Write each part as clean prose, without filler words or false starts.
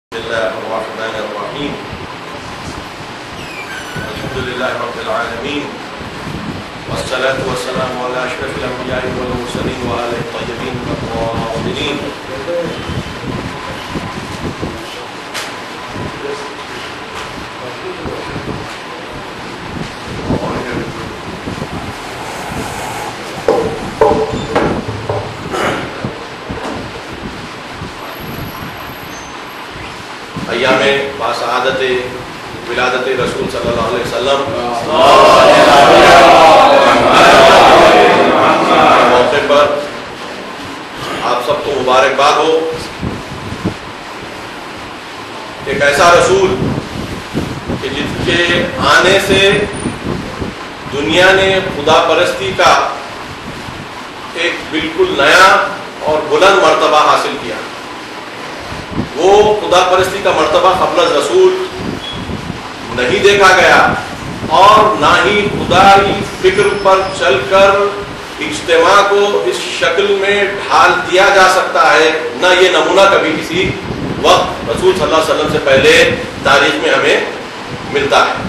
بسم الله الرحمن الرحيم الحمد لله رب العالمين والصلاة والسلام على أشرف الأنبياء والمرسلين وآله الطيبين الطاهرين. ایام باسعادت ولادت رسول صلی اللہ علیہ وسلم موقع پر آپ سب کو مبارکباد ہو. ایک ایسا رسول کہ جس کے آنے سے دنیا نے خدا پرستی کا ایک بالکل نیا اور بلند مرتبہ حاصل کیا. وہ خدا پرستی کا مرتبہ قبل از رسول نہیں دیکھا گیا اور نہ ہی خدائی فکر پر چل کر اجتماع کو اس شکل میں ڈھال دیا جا سکتا ہے. نہ یہ نمونہ کبھی کسی وقت رسول صلی اللہ علیہ وسلم سے پہلے تاریخ میں ہمیں ملتا ہے.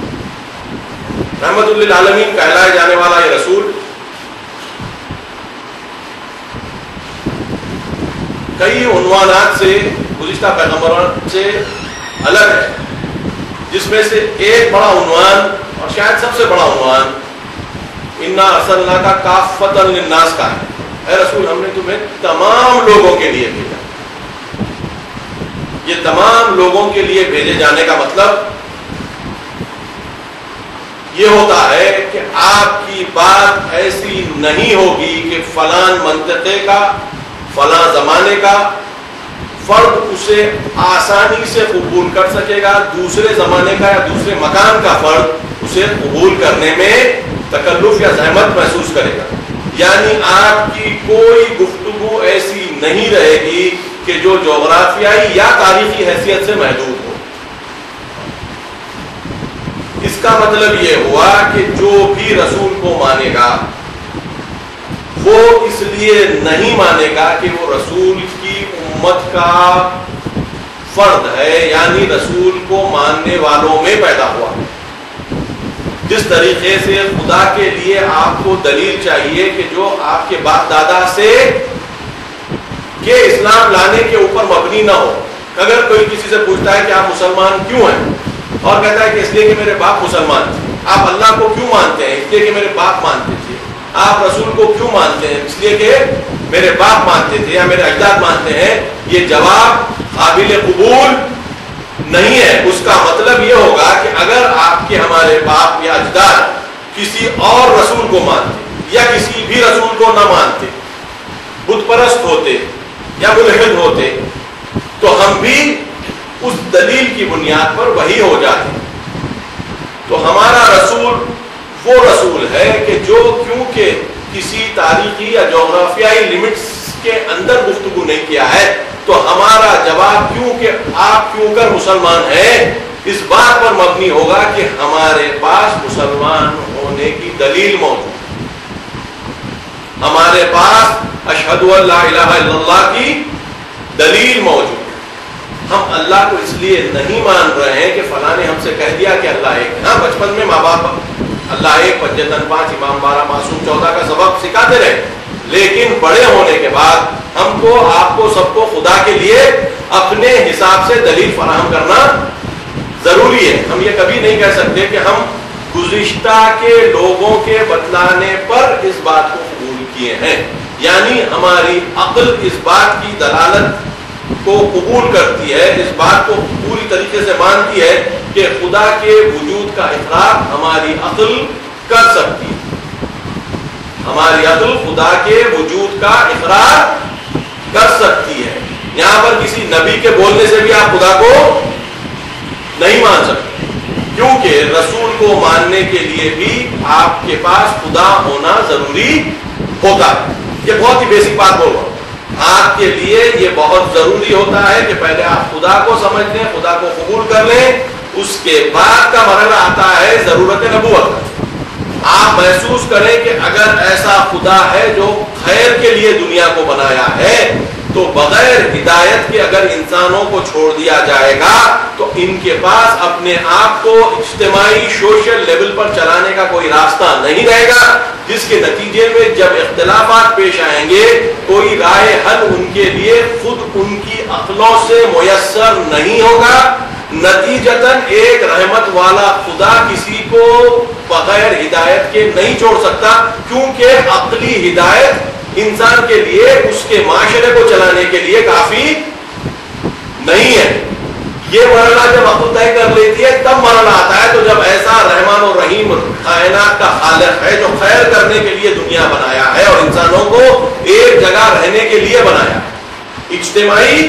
رحمت للعالمین کہلائے جانے والا یہ رسول کئی عنوانات سے گزشتہ پیغمبران سے الگ ہے، جس میں سے ایک بڑا عنوان اور شاید سب سے بڑا عنوان انا ارسلناک کافۃ للناس کا ہے. اے رسول، ہم نے تمہیں تمام لوگوں کے لیے بھیجا. یہ تمام لوگوں کے لیے بھیجے جانے کا مطلب یہ ہوتا ہے کہ آپ کی بات ایسی نہیں ہوگی کہ فلاں منطقے کا فلاں زمانے کا فرد اسے آسانی سے قبول کر سکے گا، دوسرے زمانے کا یا دوسرے مکان کا فرد اسے قبول کرنے میں تکلف یا زحمت محسوس کرے گا. یعنی آپ کی کوئی گفتگو ایسی نہیں رہے گی کہ جو جغرافیائی یا تاریخی حیثیت سے محدود ہو. اس کا مطلب یہ ہوا کہ جو بھی رسول کو مانے گا وہ اس لیے نہیں مانے گا کہ وہ رسول کی امت کا فرد ہے، یعنی رسول کو ماننے والوں میں پیدا ہوا. جس طریقے سے خدا کے لیے آپ کو دلیل چاہیے کہ جو آپ کے باپ دادا سے کہ اسلام لانے کے اوپر مبنی نہ ہو. اگر کوئی کسی سے پوچھتا ہے کہ آپ مسلمان کیوں ہیں اور کہتا ہے کہ اس لیے کہ میرے باپ مسلمان تھے. آپ اللہ کو کیوں مانتے ہیں؟ اس لیے کہ میرے باپ مانتے تھے. آپ رسول کو کیوں مانتے ہیں؟ اس لیے کہ میرے باپ مانتے تھے یا میرے اجداد مانتے ہیں. یہ جواب قابل قبول نہیں ہے. اس کا مطلب یہ ہوگا کہ اگر آپ کے ہمارے باپ یا اجداد کسی اور رسول کو مانتے یا کسی بھی رسول کو نہ مانتے، بت پرست ہوتے یا ملحد ہوتے، تو ہم بھی اس دلیل کی بنیاد پر وہی ہو جاتے. تو ہمارا رسول وہ رسول ہے کہ جو کیونکہ کسی تاریخی یا جغرافیائی لمٹس کے اندر گفتگو نہیں کیا ہے، تو ہمارا جواب کیونکہ آپ کیوں کر مسلمان ہیں اس بات پر مبنی ہوگا کہ ہمارے پاس مسلمان ہونے کی دلیل موجود ہے. ہمارے پاس اشہد ان لا الہ الا اللہ کی دلیل موجود ہے. ہم اللہ کو اس لیے نہیں مان رہے ہیں کہ فلاں نے ہم سے کہہ دیا کہ اللہ ایک ہے. ہاں، بچپن میں ماں باپ اللہ ایک، پنجتن 5، امام 12، معصوم 14 کا سبق سکھاتے رہے، لیکن بڑے ہونے کے بعد ہم کو، آپ کو، سب کو خدا کے لیے اپنے حساب سے دلیل فراہم کرنا ضروری ہے. ہم یہ کبھی نہیں کہہ سکتے کہ ہم گزشتہ کے لوگوں کے بتلانے پر اس بات کو قبول کیے ہیں. یعنی ہماری عقل اس بات کی دلالت کو قبول کرتی ہے، اس بات کو پوری طریقے سے مانتی ہے کہ خدا کے وجود کا اقرار ہماری عقل کر سکتی ہے. ہماری عقل خدا کے وجود کا اقرار کر سکتی ہے. یہاں پر کسی نبی کے بولنے سے بھی آپ خدا کو نہیں مان سکتے، کیونکہ رسول کو ماننے کے لیے بھی آپ کے پاس خدا ہونا ضروری ہوتا ہے. یہ بہت ہی بیسک بات بول رہا ہوں. آپ کے لیے یہ بہت ضروری ہوتا ہے کہ پہلے آپ خدا کو سمجھ لیں، خدا کو قبول کر لیں. اس کے بعد کا مرحلہ آتا ہے ضرورت نبوت کا. آپ محسوس کریں کہ اگر ایسا خدا ہے جو خیر کے لیے دنیا کو بنایا ہے تو بغیر ہدایت کے اگر انسانوں کو چھوڑ دیا جائے گا تو ان کے پاس اپنے آپ کو اجتماعی سوشل لیول پر چلانے کا کوئی راستہ نہیں رہے گا، جس کے نتیجے میں جب اختلافات پیش آئیں گے کوئی راہ حل ان کے لیے خود ان کی عقلوں سے میسر نہیں ہوگا۔ نتیجتاً ایک رحمت والا خدا کسی کو بغیر ہدایت کے نہیں چھوڑ سکتا، کیونکہ عقلی ہدایت انسان کے لیے اس کے معاشرے کو چلانے کے لیے کافی نہیں ہے۔ یہ مرحلہ جب عقل طے کر لیتی ہے تب مرحلہ آتا ہے، تو جب ایسا رحمان و رحیم کائنات کا خالق ہے جو خیر کرنے کے لیے دنیا بنایا ہے اور انسانوں کو ایک جگہ رہنے کے لیے بنایا، اجتماعی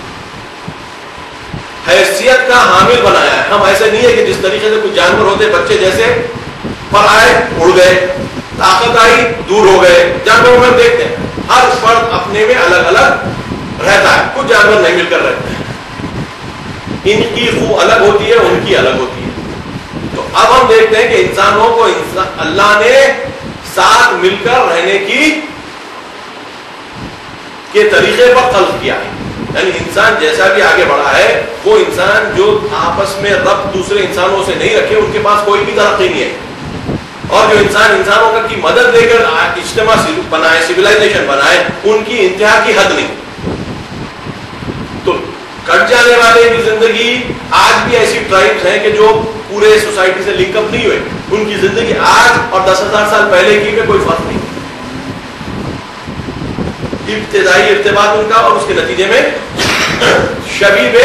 حیثیت کا حامل بنایا ہے۔ ہم ایسے نہیں ہے کہ جس طریقے سے کچھ جانور ہوتے بچے جیسے پر آئے اڑ گئے، طاقت آئی دور ہو گئے، جانوروں میں ہم دیکھتے ہیں ہر فرد اپنے میں الگ الگ رہتا ہے، کچھ جانور نہیں مل کر رہتے ہیں، ان کی خو الگ ہوتی ہے، ان کی الگ ہوتی ہے۔ تو اب ہم دیکھتے ہیں کہ انسانوں کو اللہ نے ساتھ مل کر رہنے کے طریقے پر خلق کیا ہے، یعنی انسان جیسا بھی آگے بڑھا ہے وہ انسان جو آپس میں ربط دوسرے انسانوں سے نہیں رکھے ان کے پاس کوئی بھی ترقی نہیں ہے، اور جو انسان انسانوں کی مدد لے کر اجتماع بنائے، سویلائزیشن بنائے، ان کی انتہا کی حد نہیں۔ تو کٹ جانے والے کی زندگی، آج بھی ایسی ٹرائبز ہیں کہ جو پورے سوسائٹی سے لنک اپ نہیں ہوئے، ان کی زندگی آج اور 10,000 سال پہلے کی میں کوئی فرق نہیں، ابتدائی ارتباط ان کا اور اس کے نتیجے میں شبیہ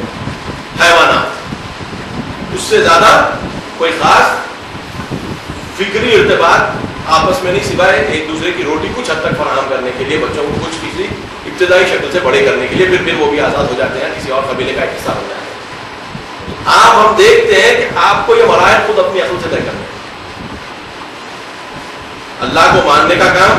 حیوانات، اس سے زیادہ کوئی خاص فکری ارتباط آپس میں نہیں، سوائے ایک دوسرے کی روٹی کچھ حد تک فراہم کرنے کے لیے، بچوں کو کچھ کسی ابتدائی شکل سے بڑے کرنے کے لیے، پھر وہ بھی آزاد ہو جاتے ہیں، کسی اور قبیلے کا ایک حصہ ہو جاتے ہیں۔ آپ ہم دیکھتے ہیں کہ آپ کو یہ مراحل خود اپنی عقل سے طے کرنے ہیں۔ اللہ کو ماننے کا کام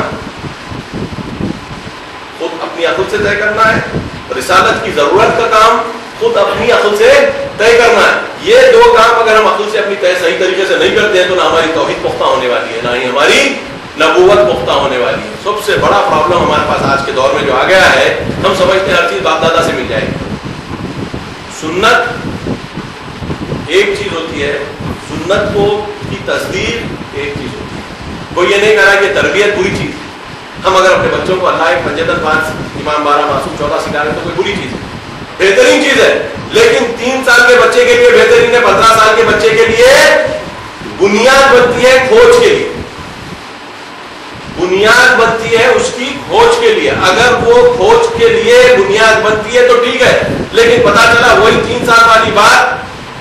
خود اپنی عقل سے طے کرنا ہے، رسالت کی ضرورت کا کام خود اپنی عقل سے طے کرنا ہے۔ یہ دو کام اگر ہم عقل سے اپنی طے صحیح طریقے سے نہیں کرتے ہیں تو نہ ہماری توحید پختہ ہونے والی ہے، نہ ہی ہماری نبوت پختہ ہونے والی ہے۔ سب سے بڑا پرابلم ہمارے پاس آج کے دور میں جو آ گیا ہے، ہم سمجھتے ہیں ہر چیز باپ دادا سے مل جائے گی۔ سنت ایک چیز ہوتی ہے، سنت کو کی تصدیق ایک چیز ہوتی ہے۔ کوئی یہ نہیں کہہ رہا کہ تربیت بری چیز، ہم اگر اپنے بچوں کو اللہ ایک پنجتن 5 امام 12 معصوم 14 سکھا رہے ہیں تو کوئی بری چیز ہے، بہترین چیز ہے، لیکن 3 سال کے بچے کے لیے بہترین ہے، 15 سال کے بچے کے لیے بنیاد بنتی ہے کھوج کے لیے، بنیاد بنتی ہے اس کی کھوج کے لیے۔ اگر وہ کھوج کے لیے بنیاد بنتی ہے تو ٹھیک ہے، لیکن پتا چلا وہی 3 سال والی بات،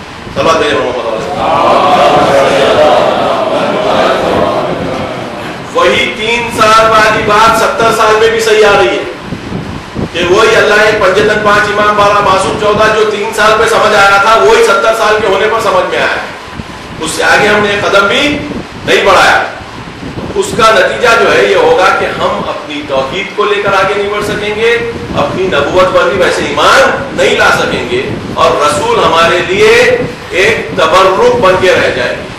وہی 3 سال والی بات 70 سال میں بھی صحیح آ رہی ہے، کہ وہی اللہ ایک پنجتن 5 امام 12 معصوم 14 جو 3 سال پہ سمجھ آیا تھا وہی 70 سال کے ہونے پر سمجھ میں آیا ہے، اس سے آگے ہم نے قدم بھی نہیں بڑھایا۔ اس کا نتیجہ جو ہے یہ ہوگا کہ ہم اپنی توحید کو لے کر آگے نہیں بڑھ سکیں گے، اپنی نبوت پر بھی ویسے ایمان نہیں لا سکیں گے، اور رسول ہمارے لیے ایک تبرک بن کے رہ جائے گی،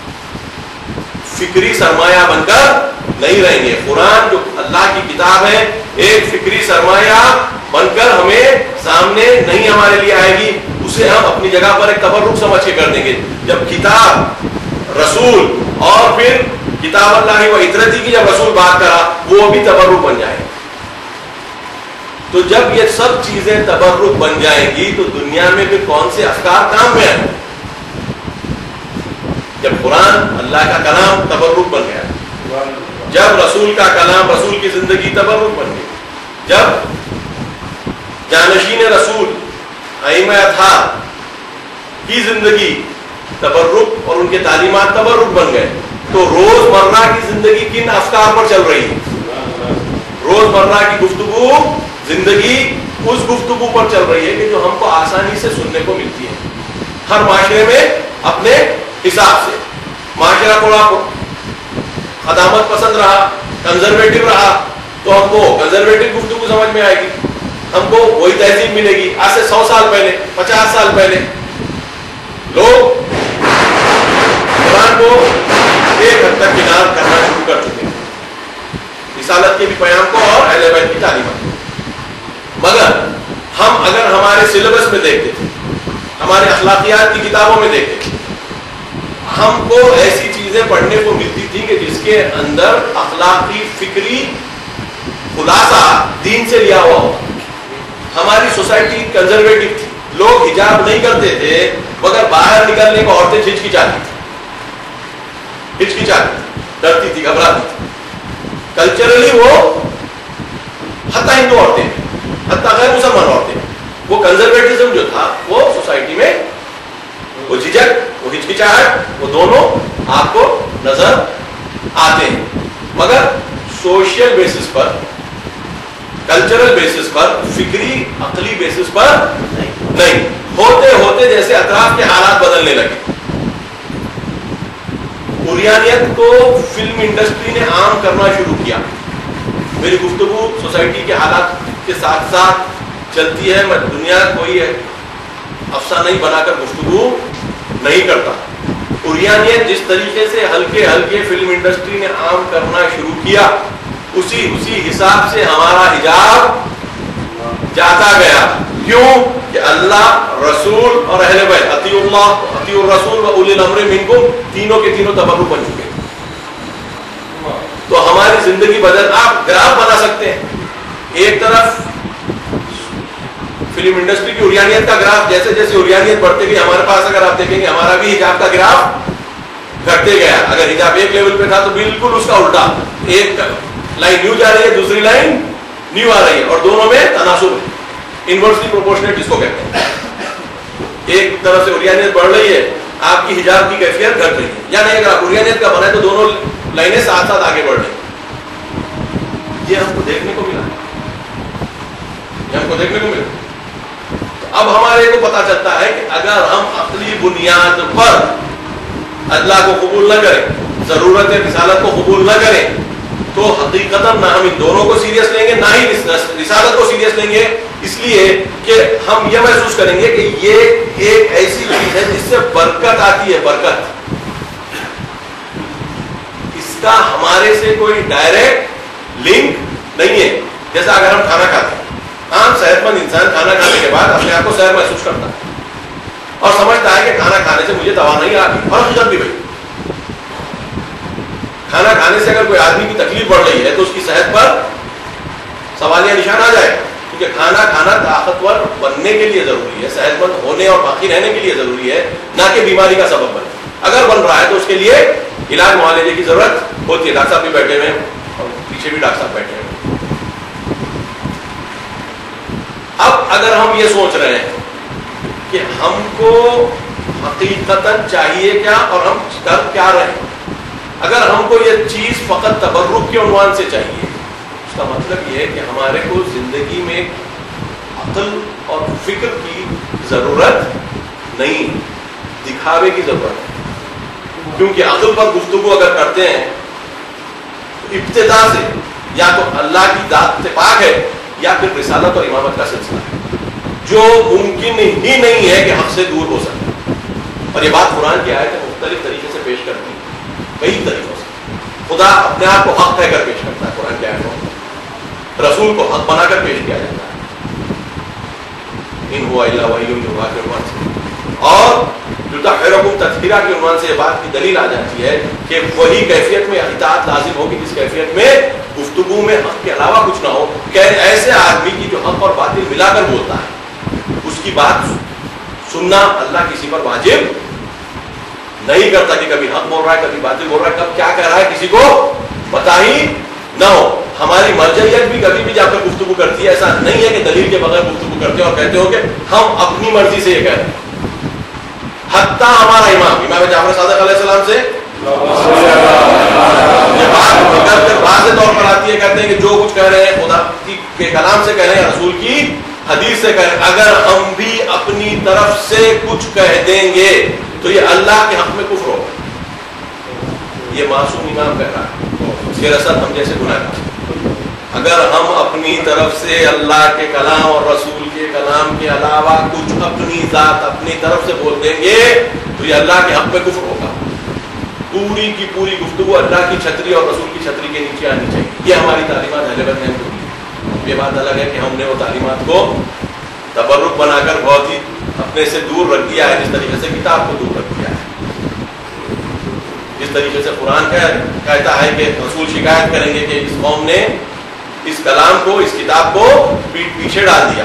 فکری سرمایہ بن کر نہیں رہیں گے۔ قرآن جو اللہ کی کتاب ہے ایک فکری سرمایہ بن کر ہمیں سامنے نہیں ہمارے لیے آئے گی، اسے ہم اپنی جگہ پر ایک تبرک سمجھ کے کر دیں گے۔ جب کتاب رسول اور پھر کتاب اللہ و عطرتی کی جب رسول بات کرا وہ بھی تبرک بن جائے گی، تو جب یہ سب چیزیں تبرک بن جائیں گی تو دنیا میں پھر کون سے افکار کام میں آئیں؟ جب قرآن اللہ کا کلام تبرک بن گیا، جب رسول کا کلام رسول کی زندگی تبرک بن گئی، جب جانشین رسول ائمہ اطہار کی زندگی تبرک اور ان کے تعلیمات تبرک بن گئے، تو روز مرہ کی زندگی کن افکار پر چل رہی ہے؟ روز مرہ کی گفتگو زندگی اس گفتگو پر چل رہی ہے کہ جو ہم کو آسانی سے سننے کو ملتی ہے ہر معاشرے میں اپنے حساب سے۔ معاشرہ تھوڑا خدامت پسند رہا، کنزرویٹو رہا، تو ہم کو کنزرویٹو گفتگو سمجھ میں آئے گی، ہم کو وہی تہذیب ملے گی۔ آج سے 100 سال پہلے 50 سال پہلے لوگ قرآن کو ایک حد تک کنار کرنا شروع کر چکے ہیں، رسالت کے بھی پیام کو اور اہل بیت کی تعلیمات۔ مگر ہم اگر ہمارے سلیبس میں دیکھتے تھے، ہمارے اخلاقیات کی کتابوں میں دیکھتے تھے، ہم کو ایسی چیزیں پڑھنے کو ملتی تھی کہ جس کے اندر اخلاقی فکری خلاصہ دین سے لیا ہوا ہوتا. ہماری سوسائٹی کنزرویٹو تھی، لوگ حجاب نہیں کرتے تھے مگر باہر نکلنے کو عورتیں ہچکچاتی تھی، ڈرتی تھی، گھبراتی تھی. کلچرلی وہ حتیٰ ہندو عورتیں، حتیٰ غیر مسلمان عورتیں، وہ کنزرویٹزم جو تھا وہ سوسائٹی میں، وہ جھجک، وہ ہچکچاہٹ، وہ دونوں آپ کو نظر آتے ہیں. مگر سوشل بیسس پر، کلچرل بیسس پر، فکری عقلی بیسس پر نہیں. ہوتے ہوتے جیسے اطراف کے حالات بدلنے لگے. عریانیت کو فلم انڈسٹری نے عام کرنا شروع کیا. میری گفتگو سوسائٹی کے حالات کے ساتھ ساتھ چلتی ہے، میں دنیا کوئی افسانہ بنا کر گفتگو نہیں کرتا. عریانیت جس طریقے سے ہلکے ہلکے فلم انڈسٹری نے عام کرنا شروع کیا، اسی حساب سے ہمارا حجاب جاتا گیا. کیوں کہ اللہ، رسول اور اہل بیت، اطیعوا اللہ، اطیعوا الرسول و اولی الامر منکم، تینوں کے تینوں تبرک بن چکے. تو ہماری زندگی بدل، آپ گراف بنا سکتے ہیں. ایک طرف فلم انڈسٹری کی عریانیت کا گراف، جیسے جیسے عریانیت بڑھتے گئی، ہمارے پاس اگر آپ دیکھیں گے ہمارا بھی حجاب کا گراف گھٹتے گیا. اگر حجاب ایک لیول پہ تھا تو بالکل اس کا الٹا، ایک لائن نیو جا رہی ہے، دوسری لائن نیو آ رہی ہے، اور دونوں میں تناسب ہے، انورسلی پروپورشنیٹ جس کو کہتے ہیں. ایک طرف سے عریانیت بڑھ رہی ہے، آپ کی حجاب کی کیفیت گھٹ رہی ہے. یا نہیں، اگر آپ عریانیت کا بنائے تو دونوں لائنیں ساتھ ساتھ آگے بڑھ رہی ہیں. یہ ہم کو دیکھنے کو ملا. اب ہمارے کو پتا چلتا ہے کہ اگر ہم عقلی بنیاد پر اللہ کو قبول نہ کریں، ضرورت رسالت کو قبول نہ کریں، تو حقیقتاً نہ ہم ان دونوں کو سیریس لیں گے، نہ ہی رسالت کو سیریس لیں گے. اس لیے کہ ہم یہ محسوس کریں گے کہ یہ ایک ایسی چیز ہے جس سے برکت آتی ہے، برکت. اس کا ہمارے سے کوئی ڈائریکٹ لنک نہیں ہے. جیسا اگر ہم کھانا کھاتے ہیں، عام صحت مند انسان کھانا کھانے کے بعد اپنے آپ کو صحت محسوس کرتا ہے اور سمجھتا ہے کہ کھانا کھانے سے مجھے دوا نہیں آتی. اور حقیقت بھی بھائی، کھانا کھانے سے اگر کوئی آدمی کی تکلیف بڑھ رہی ہے تو اس کی صحت پر سوالیہ نشان آ جائے. کیونکہ کھانا کھانا طاقتور بننے کے لیے ضروری ہے، صحت مند ہونے اور باقی رہنے کے لیے ضروری ہے، نہ کہ بیماری کا سبب بنے. اگر بن رہا ہے تو اس کے لیے علاج معالجے کی ضرورت ہوتی ہے. ڈاکٹر صاحب بھی بیٹھے ہوئے ہیں اور پیچھے بھی ڈاکٹر صاحب بیٹھے ہوئے. اب اگر ہم یہ سوچ رہے ہیں کہ ہم کو حقیقتاً چاہیے کیا اور ہم کر کیا رہے ہیں، اگر ہم کو یہ چیز فقط تبرک کے عنوان سے چاہیے، اس کا مطلب یہ ہے کہ ہمارے کو زندگی میں عقل اور فکر کی ضرورت نہیں، دکھاوے کی ضرورت ہے. کیونکہ عقل پر گفتگو اگر کرتے ہیں تو ابتدا سے یا تو اللہ کی ذات سے پاک ہے یا پھر رسالت اور امامت کا سلسلہ ہے، جو ممکن ہی نہیں ہے کہ حق سے دور ہو سکے. اور یہ بات قرآن کی آیت مختلف طریقے سے پیش کرتی ہے، کئی طریقوں سے. خدا اپنے آپ کو حق کہہ کر پیش کرتا ہے قرآن کی آیتوں، رسول کو حق بنا کر پیش کیا جاتا ہے، ان ہوا الا وحی یوحیٰ کے عنوان سے. اور یطہرکم تطہیرا کے عنوان سے یہ بات کی دلیل آ جاتی ہے کہ وہی کیفیت میں اطاعت لازم ہوگی جس کیفیت میں گفتگو میں حق کے علاوہ کچھ نہ ہو. کہ ایسے آدمی کی جو حق اور باطل ملا کر بولتا ہے، اس کی بات سننا اللہ کسی پر واجب نہیں کرتا کہ کبھی حق بول رہا ہے کبھی باطل بول رہا ہے، کب کیا کہہ رہا ہے کسی کو پتہ ہی نہ ہو. ہماری مرجعیت بھی کبھی بھی جا کر گفتگو کرتی ہے. ایسا نہیں ہے کہ دلیل کے بغیر گفتگو کرتے اور کہتے ہو کہ ہم اپنی مرضی سے یہ کہہ رہے ہیں. حتیٰ ہمارا امام جعفر صادق علیہ السلام سے یہ بات واضح طور پر آتی ہے، کہتے ہیں کہ جو کچھ کہہ رہے ہیں خدا کے کلام سے کہہ رہے ہیں، رسول کی حدیث سے کہہ رہے ہیں. اگر ہم بھی اپنی طرف سے کچھ کہہ دیں گے تو یہ اللہ کے حق میں کفر ہوگا. یہ معصوم امام کہہ رہا ہے، پھر اصل ہم جیسے گناہ گار. اگر ہم اپنی طرف سے اللہ کے کلام اور رسول کے کلام کے علاوہ کچھ اپنی ذات اپنی طرف سے بول دیں گے تو یہ اللہ کے حق میں کفر ہوگا. پوری کی پوری گفتگو اللہ کی چھتری اور رسول کی چھتری کے نیچے آنی چاہیے. یہ ہماری تعلیمات اہل بیت نے. یہ بات الگ ہے کہ ہم نے وہ تعلیمات کو تبرک بنا کر بہت ہی اپنے سے دور رکھ دیا ہے، جس طریقے سے کتاب کو دور رکھ دیا ہے، جس طریقے سے قرآن کہتا ہے کہ رسول شکایت کریں گے کہ اس قوم نے اس کلام کو، اس کتاب کو پیچھے ڈال دیا،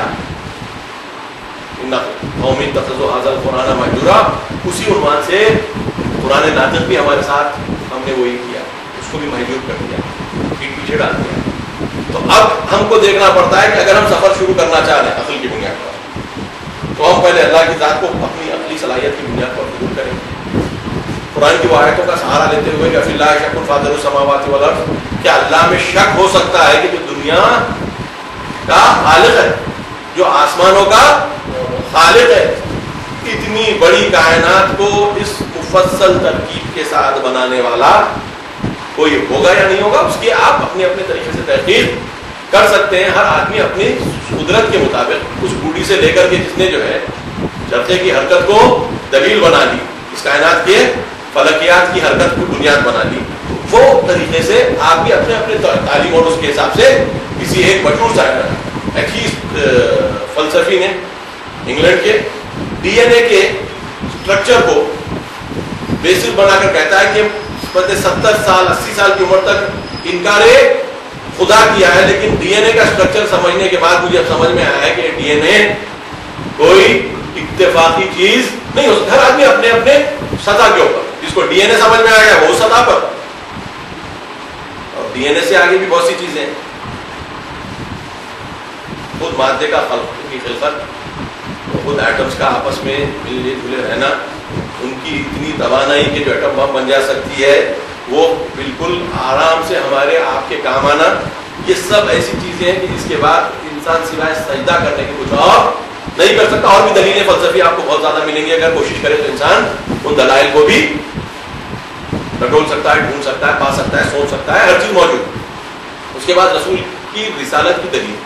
قوم اتخذوا ھذا القرآن مہجورا، اسی عنوان سے قرآن ناطق بھی ہمارے ساتھ ہم نے وہی کیا، اس کو بھی مہجور کر دیا، پیچھے ڈال دیا۔ تو اب ہم کو دیکھنا پڑتا ہے کہ اگر ہم سفر شروع کرنا چاہ رہے ہیں عقل کی بنیاد پر، تو ہم پہلے اللہ کی ذات کو اپنی عقلی صلاحیت کی بنیاد پر قبول کریں گے، قرآن کی وہ آیتوں کا سہارا لیتے ہوئے کہ فی اللہ شک فاطر السماوات والارض، کیا اللہ میں شک ہو سکتا ہے کہ جو دنیا کا خالق ہے، جو آسمانوں کا خالق ہے، اتنی بڑی کائنات کو اس مفصل ترکیب کے ساتھ بنانے والا کوئی ہوگا یا نہیں ہوگا، اس کی آپ اپنے اپنے طریقے سے تحقیق کر سکتے ہیں۔ ہر آدمی اپنی قدرت کے مطابق اس بوڑھی سے لے کر کے جس نے جو ہے چرخے کی حرکت کو دلیل بنا لی، اس کائنات کے فلکیات کی حرکت کو بنیاد بنا لی، وہ طریقے سے آپ بھی اپنے اپنے تعلیم اور اس کے حساب سے کسی ایک مشہور فلسفی نے انگلینڈ کے ڈی این اے کے اسٹرکچر کو بیسس بنا کر کہتا ہے کہ 70 سال 80 سال کی عمر تک انکار خدا کیا ہے، لیکن ڈی این اے کا اسٹرکچر سمجھنے کے بعد مجھے اب سمجھ میں آیا ہے کہ ڈی این اے کوئی اتفاقی چیز نہیں ہو سکتی، ہر آدمی اپنے اپنے سطح کے اوپر، جس کو ڈی این اے سمجھ میں آ گیا وہ سطح پر، اور ڈی این اے سے آگے بھی بہت سی چیزیں ہیں، خود مادے کا خلق کی خلقت، خود ایٹمز کا آپس میں ملے جلے رہنا، ان کی اتنی توانائی کہ جو ایٹم بم بن جا سکتی ہے، وہ بالکل آرام سے ہمارے آپ کے کام آنا، یہ سب ایسی چیزیں ہیں کہ جس کے بعد انسان سوائے سجدہ کرنے کے کچھ اور نہیں کر سکتا۔ اور بھی دلیلیں فلسفی آپ کو بہت زیادہ ملیں گی، اگر کوشش کرے تو انسان ان دلائل کو بھی ٹٹول سکتا ہے، ڈھونڈ سکتا ہے، پا سکتا ہے، سوچ سکتا ہے، ہر چیز موجود۔ اس کے بعد رسول کی رسالت کی دلیل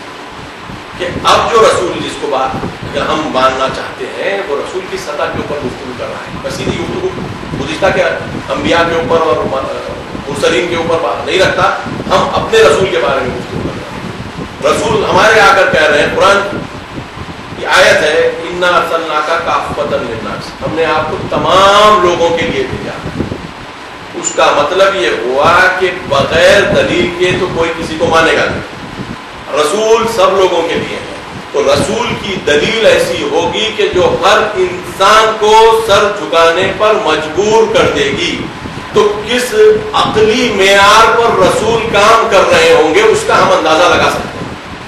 کہ اب جو رسول جس کو بات اگر ہم ماننا چاہتے ہیں وہ رسول کی سطح کے اوپر گفتگو کر رہا ہے، بس یہ گفتگو گزشتہ کے انبیاء کے اوپر اور مرسلین کے اوپر بات نہیں رکھتا، ہم اپنے رسول کے بارے میں گفتگو کر رہے ہیں۔ رسول ہمارے آ کر کہہ رہے ہیں، قرآن کی آیت ہے انا ارسلناک کافۃ للناس، ہم نے آپ کو تمام لوگوں کے لیے بھیجا۔ اس کا مطلب یہ ہوا کہ بغیر دلیل کے تو کوئی کسی کو مانے گا نہیں، رسول سب لوگوں کے لیے ہے، تو رسول کی دلیل ایسی ہوگی کہ جو ہر انسان کو سر جھکانے پر مجبور کر دے گی۔ تو کس عقلی معیار پر رسول کام کر رہے ہوں گے اس کا ہم اندازہ لگا سکتے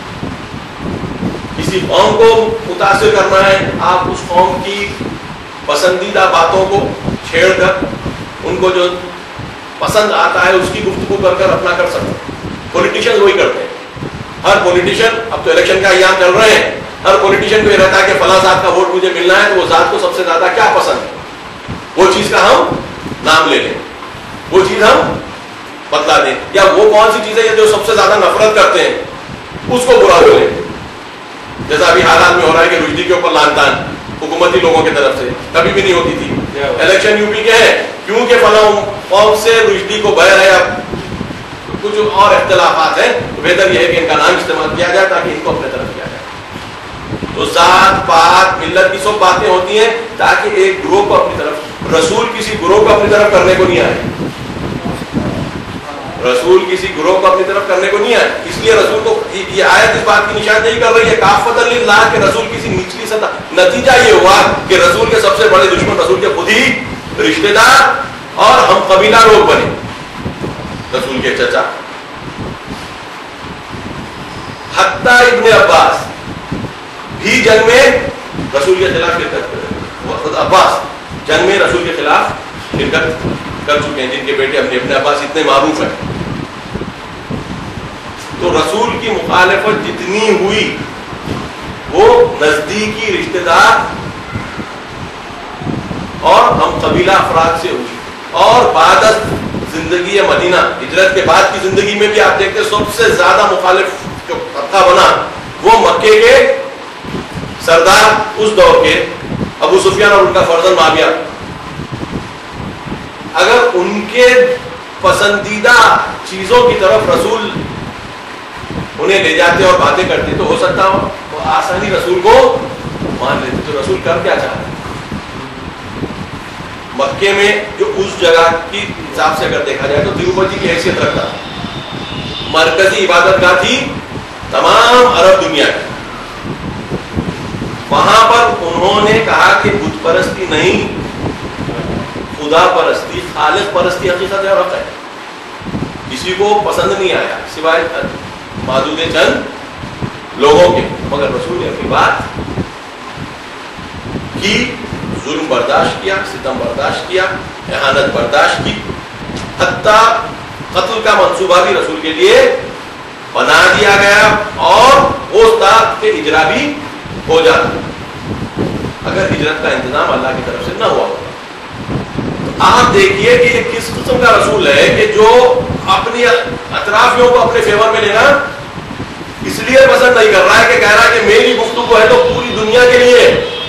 ہیں۔ کسی قوم کو متاثر کرنا ہے، آپ اس قوم کی پسندیدہ باتوں کو چھیڑ کر ان کو جو پسند آتا ہے اس کی گفتگو کر کر اپنا کر سکتے ہیں۔ پولیٹیشین وہی کرتے ہیں، ہر پولیٹیشین، اب تو الیکشن کا ایام چل رہے ہیں، ہر پولیٹیشین کو یہ رہتا ہے کہ فلاں ذات کا ووٹ مجھے ملنا ہے، تو وہ ذات کو سب سے زیادہ کیا پسند ہے وہ چیز کا ہم نام لے لیں، وہ چیز ہم بتلا دیں، یا وہ کون سی چیز ہے جو سب سے زیادہ نفرت کرتے ہیں اس کو برا بولیں، جیسا ابھی حالات میں ہو رہا ہے کہ رشدی کے اوپر لان تان حکومتی لوگوں کی طرف سے کبھی بھی نہیں ہوتی تھی۔ الیکشن یو پی کے ہیں کیونکہ فلاں قوم سے رشدی کو بہر ہے یا کچھ اور اختلافات ہیں، تو بہتر یہ ہے کہ ان کا نام استعمال کیا جائے تاکہ ان کو اپنے طرف کیا جائے۔ تو ذات پات ملت کی سب باتیں ہوتی ہیں تاکہ ایک گروہ کو اپنی طرف، رسول کسی گروہ کو اپنی طرف کرنے کو نہیں آئے، رسول کسی گروہ کو اپنی طرف کرنے کو نہیں آئے، اس لیے رسول کو یہ آیت اس بات کی نشاندہی کر رہی ہے کافۃ للہ کہ رسول کسی نچلی سطح، نتیجہ یہ ہوا کہ رسول کے سب سے بڑے دشمن رسول کے خود ہی رشتہ دار اور ہم قبیلہ لوگ بنے، رسول کے چچا حتیٰ ابن عباس بھی جنگ میں رسول کے خلاف شرکت کر، عباس جنگ میں رسول کے خلاف شرکت کر چکے ہیں، جن کے بیٹے ابن عباس اتنے معروف ہیں۔ تو رسول کی مخالفت جتنی ہوئی وہ نزدیکی رشتہ دار اور ہم قبیلہ افراد سے ہوئی، اور بعد از زندگی مدینہ ہجرت کے بعد کی زندگی میں بھی آپ دیکھتے سب سے زیادہ مخالف جو طبقہ بنا وہ مکے کے سردار اس دور کے ابو سفیان اور ان کا فرزند معاویہ، اگر ان کے پسندیدہ چیزوں کی طرف رسول انہیں لے جاتے اور باتیں کرتے تو ہو سکتا ہو وہ آسانی رسول کو مان لیتے. تو رسول کر کیا چاہ رہے؟ مکے میں جو اس جگہ کی حساب سے اگر دیکھا جائے تو تروپتی کی حیثیت رکھتا مرکزی عبادت گاہ تھی تمام عرب دنیا کی. وہاں پر انہوں نے کہا کہ بت پرستی نہیں, خدا پرستی, خالق پرستی حقیقت ہے اور حق ہے. کسی کو پسند نہیں آیا سوائے معدود چند لوگوں کے, مگر رسول نے اپنی بات کی, ظلم برداشت کیا, ستم برداشت کیا, اہانت برداشت کی, حتیٰ قتل کا منصوبہ بھی رسول کے لیے بنا دیا گیا اور اس طاقت کے اجرا بھی ہو جاتا اگر ہجرت کا انتظام اللہ کی طرف سے نہ ہوا ہوگا. تو آپ دیکھیے کہ یہ کس قسم کا رسول ہے کہ جو اپنی اطرافیوں کو اپنے فیور میں لینا اس لیے پسند نہیں کر رہا ہے کہ کہہ رہا ہے کہ میری گفتگو ہے تو پوری دنیا کے لیے,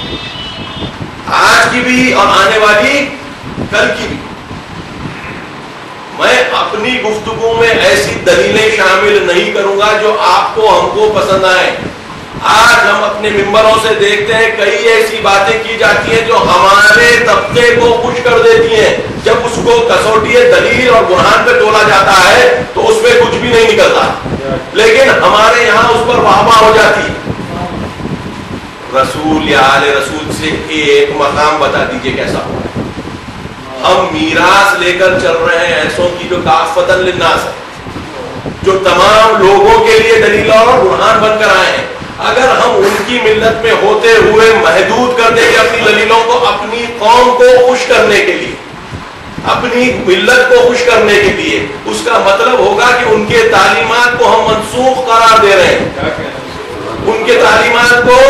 آج کی بھی اور آنے والی کل کی بھی. میں اپنی گفتگو میں ایسی دلیلیں شامل نہیں کروں گا جو آپ کو ہم کو پسند آئے. آج ہم اپنے ممبروں سے دیکھتے ہیں کئی ایسی باتیں کی جاتی ہیں جو ہمارے طبقے کو خوش کر دیتی ہیں. جب اس کو کسوٹی دلیل اور برہان پہ تولا جاتا ہے تو اس میں کچھ بھی نہیں نکلتا, لیکن ہمارے یہاں اس پر واہ واہ ہو جاتی. رسول یا آل رسول سے ایک مقام بتا دیجئے کیسا ہو. ہم میراث لے کر چل رہے ہیں ایسوں کی جو کافتن للناس ہے, جو تمام لوگوں کے لیے دلیل اور برہان بن کر آئے ہیں. اگر ہم ان کی ملت میں ہوتے ہوئے محدود کر دیں گے اپنی دلیلوں کو اپنی قوم کو خوش کرنے کے لیے, اپنی ملت کو خوش کرنے کے لیے, اس کا مطلب ہوگا کہ ان کے تعلیمات کو ہم منسوخ قرار دے رہے ہیں, ان کے تعلیمات کو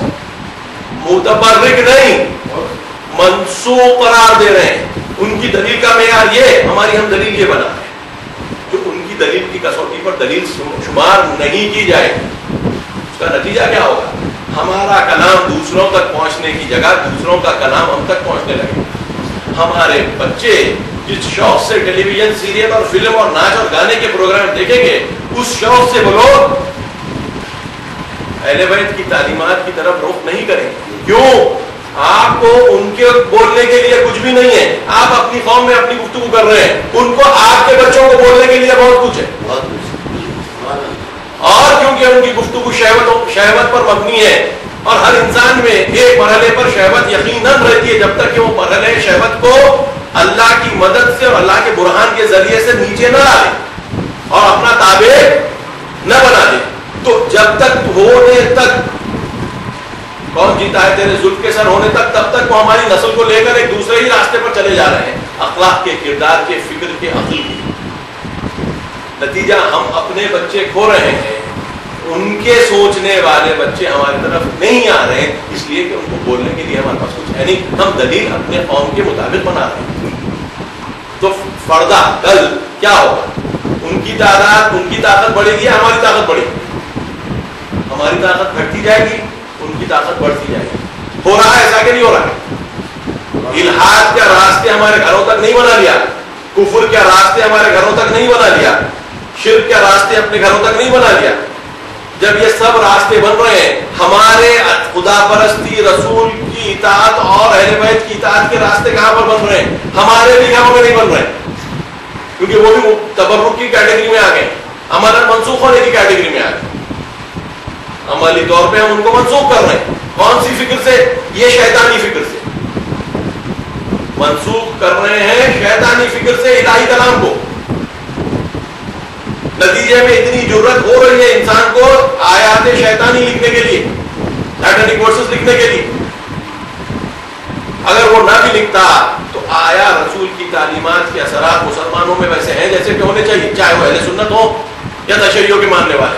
متبرک نہیں منسوخ قرار دے رہے ہیں. ان کی دلیل کا معیار یہ, ہماری ہم دلیل یہ بنا ہے جو ان کی دلیل کی کسوٹی پر دلیل شمار نہیں کی جائے. اس کا نتیجہ کیا ہوگا؟ ہمارا کلام دوسروں تک پہنچنے کی جگہ دوسروں کا کلام ہم تک پہنچنے لگے. ہمارے بچے جس شوق سے ٹیلی ویژن سیریل اور فلم اور ناچ اور گانے کے پروگرام دیکھیں گے اس شوق سے وہ لوگ اہل بیت کی تعلیمات کی طرف رخ نہیں کریں. کیوں؟ آپ کو ان کے بولنے کے لیے کچھ بھی نہیں ہے. آپ اپنی قوم میں اپنی گفتگو کر رہے ہیں, ان کو آپ کے بچوں کو بولنے کے لیے بہت کچھ ہے. اور کیونکہ ان کی گفتگو شہوت پر مبنی ہے اور ہر انسان میں ایک مرحلے پر شہوت یقیناً رہتی ہے جب تک کہ وہ مرحلے شہوت کو اللہ کی مدد سے اور اللہ کے برہان کے ذریعے سے نیچے نہ ڈالے اور اپنا تابع نہ بنا دے. تو جب تک ہونے تک کون جیتا ہے تیرے زلف کے سر ہونے تک, تب تک وہ ہماری نسل کو لے کر ایک دوسرے ہی راستے پر چلے جا رہے ہیں, اخلاق کے, کردار کے, فکر کے, عقل کے. نتیجہ ہم اپنے بچے کھو رہے ہیں, ان کے سوچنے والے بچے ہماری طرف نہیں آ رہے ہیں, اس لیے کہ ان کو بولنے کے لیے ہمارے پاس کچھ ہے نہیں. ہم دلیل اپنے قوم کے مطابق بنا رہے ہیں. تو فردہ کل کیا ہوگا؟ ان کی تعداد, ان کی طاقت بڑھے گی, ہماری طاقت بڑھے گی. ہماری طاقت گھٹتی جائے گی, ان کی طاقت بڑھتی جائے گی. ہو رہا ہے ایسا کہ نہیں ہو رہا ہے؟ الحاد کا راستے ہمارے گھروں تک نہیں بنا لیا, کفر کے راستے ہمارے گھروں تک نہیں بنا لیا, شرک کے راستے اپنے گھروں تک نہیں بنا لیا. جب یہ سب راستے بن رہے ہیں, ہمارے خدا پرستی, رسول کی اطاعت اور اہل بیت کی اطاعت کے راستے کہاں پر بن رہے ہیں؟ ہمارے بھی گھروں میں نہیں بن رہے, کیونکہ وہ بھی تبرک کی کیٹیگری میں آ گئے, امانت منسوخ ہونے کی کیٹیگری میں آ گئے. عملی طور پہ ہم ان کو منسوخ کر رہے ہیں. کون سی فکر سے؟ یہ شیطانی فکر سے منسوخ کر رہے ہیں, شیطانی فکر سے الہی کلام کو. نتیجے میں اتنی جرت ہو رہی ہے انسان کو آیات شیطانی لکھنے کے لیے, سیٹانک ورسز لکھنے کے لیے. اگر وہ نہ بھی لکھتا تو آیا رسول کی تعلیمات کے اثرات مسلمانوں میں ویسے ہیں جیسے کہ ہونے چاہیے, چاہے وہ اہل سنت ہو یا تشیعوں کے ماننے والے.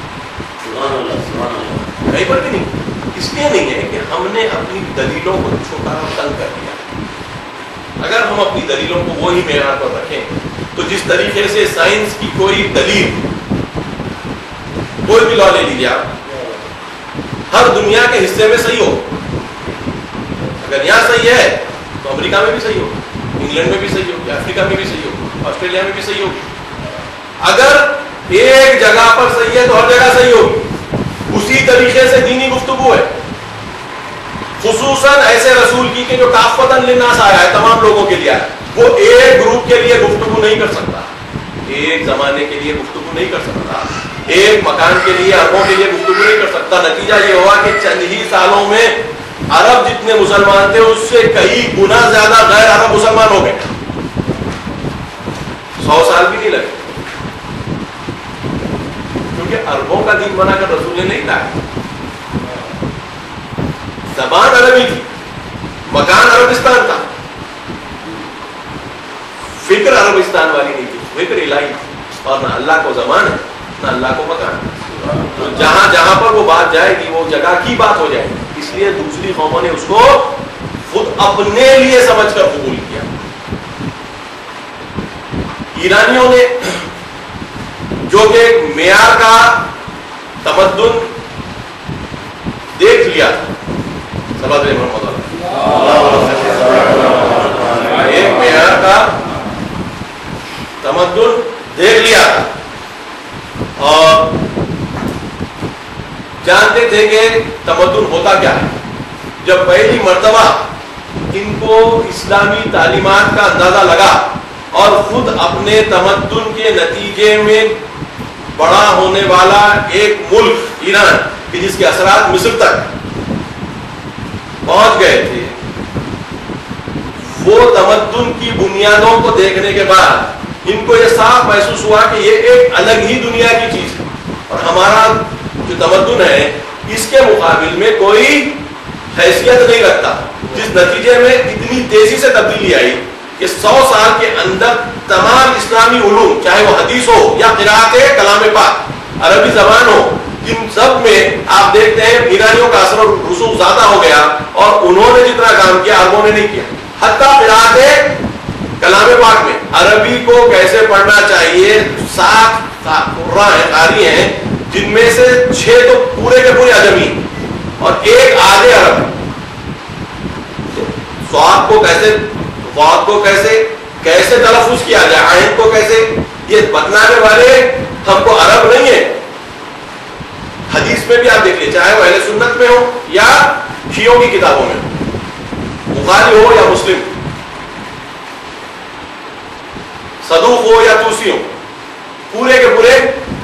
کہیں پر بھی نہیں. اس لیے نہیں ہے کہ ہم نے اپنی دلیلوں کو چھوٹا اور تنگ کر دیا. اگر ہم اپنی دلیلوں کو وہی معیار پر رکھیں تو جس طریقے سے سائنس کی کوئی دلیل, کوئی بھی لا لے لیجیے آپ, ہر دنیا کے حصے میں صحیح ہو. اگر یہاں صحیح ہے تو امریکہ میں بھی صحیح ہو, انگلینڈ میں بھی صحیح ہوگی, افریقہ میں بھی صحیح ہوگی, آسٹریلیا میں بھی صحیح ہوگی. اگر ایک جگہ پر صحیح ہے تو ہر جگہ صحیح ہوگی. اسی طریقے سے دینی گفتگو ہے, خصوصاً ایسے رسول کی کہ جو کافۃ للناس آیا ہے, تمام لوگوں کے لیے آیا. وہ ایک گروپ کے لیے گفتگو نہیں کر سکتا, ایک زمانے کے لیے گفتگو نہیں کر سکتا, ایک مکان کے لیے, اربوں کے لیے گفتگو نہیں کر سکتا. نتیجہ یہ ہوا کہ چند ہی سالوں میں عرب جتنے مسلمان تھے اس سے کئی گنا زیادہ غیر عرب مسلمان ہو گئے. 100 سال بھی نہیں لگے, کیونکہ عربوں کا دین بنا کر رسول نے نہیں لایا. زبان عربی تھی, مکان عربستان تھا, فکر عربستان والی نہیں تھی, فکر الہی تھی. اور نہ اللہ کو زبان ہے نہ اللہ کو مکان ہے. تو جہاں جہاں پر وہ بات جائے گی وہ جگہ کی بات ہو جائے گی. اس لیے دوسری قوموں نے اس کو خود اپنے لیے سمجھ کر قبول کیا. ایرانیوں نے جو کہ ایک معیار کا تمدن دیکھ لیا تھا, ایک معیار کا تمدن دیکھ لیا تھا اور جانتے تھے کہ تمدن ہوتا کیا ہے. جب پہلی مرتبہ ان کو اسلامی تعلیمات کا اندازہ لگا اور خود اپنے تمدن کے نتیجے میں بڑا ہونے والا ایک ملک ایران کہ جس کے اثرات مصر تک پہنچ گئے تھے, وہ تمدن کی بنیادوں کو دیکھنے کے بعد ان کو یہ صاف محسوس ہوا کہ یہ ایک الگ ہی دنیا کی چیز ہے اور ہمارا جو تمدن ہے اس کے مقابل میں کوئی حیثیت نہیں رکھتا. جس نتیجے میں اتنی تیزی سے تبدیلی آئی کہ 100 سال کے اندر تمام اسلامی علوم, چاہے وہ حدیث ہو یا قرات کلام پاک, عربی زبان ہو, ان سب میں آپ دیکھتے ہیں ایرانیوں کا اثر و رسوخ زیادہ ہو گیا اور انہوں نے جتنا کام کیا عربوں نے نہیں کیا. حتیٰ قرات کلام پاک میں عربی کو کیسے پڑھنا چاہیے 7 قراء ہیں, قاری ہیں, جن میں سے 6 تو پورے کے پورے عجمی اور ایک آدھے عرب. سواد کو کیسے, فواد کو کیسے تلفظ کیا جائے, عین کو کیسے, یہ بتلانے والے ہم کو عرب نہیں ہے. حدیث میں بھی آپ دیکھ لیں, چاہے وہ اہل سنت میں ہو یا شیعوں کی کتابوں میں ہو, بخاری ہو یا مسلم, صدوق ہو یا توسی ہو, پورے کے پورے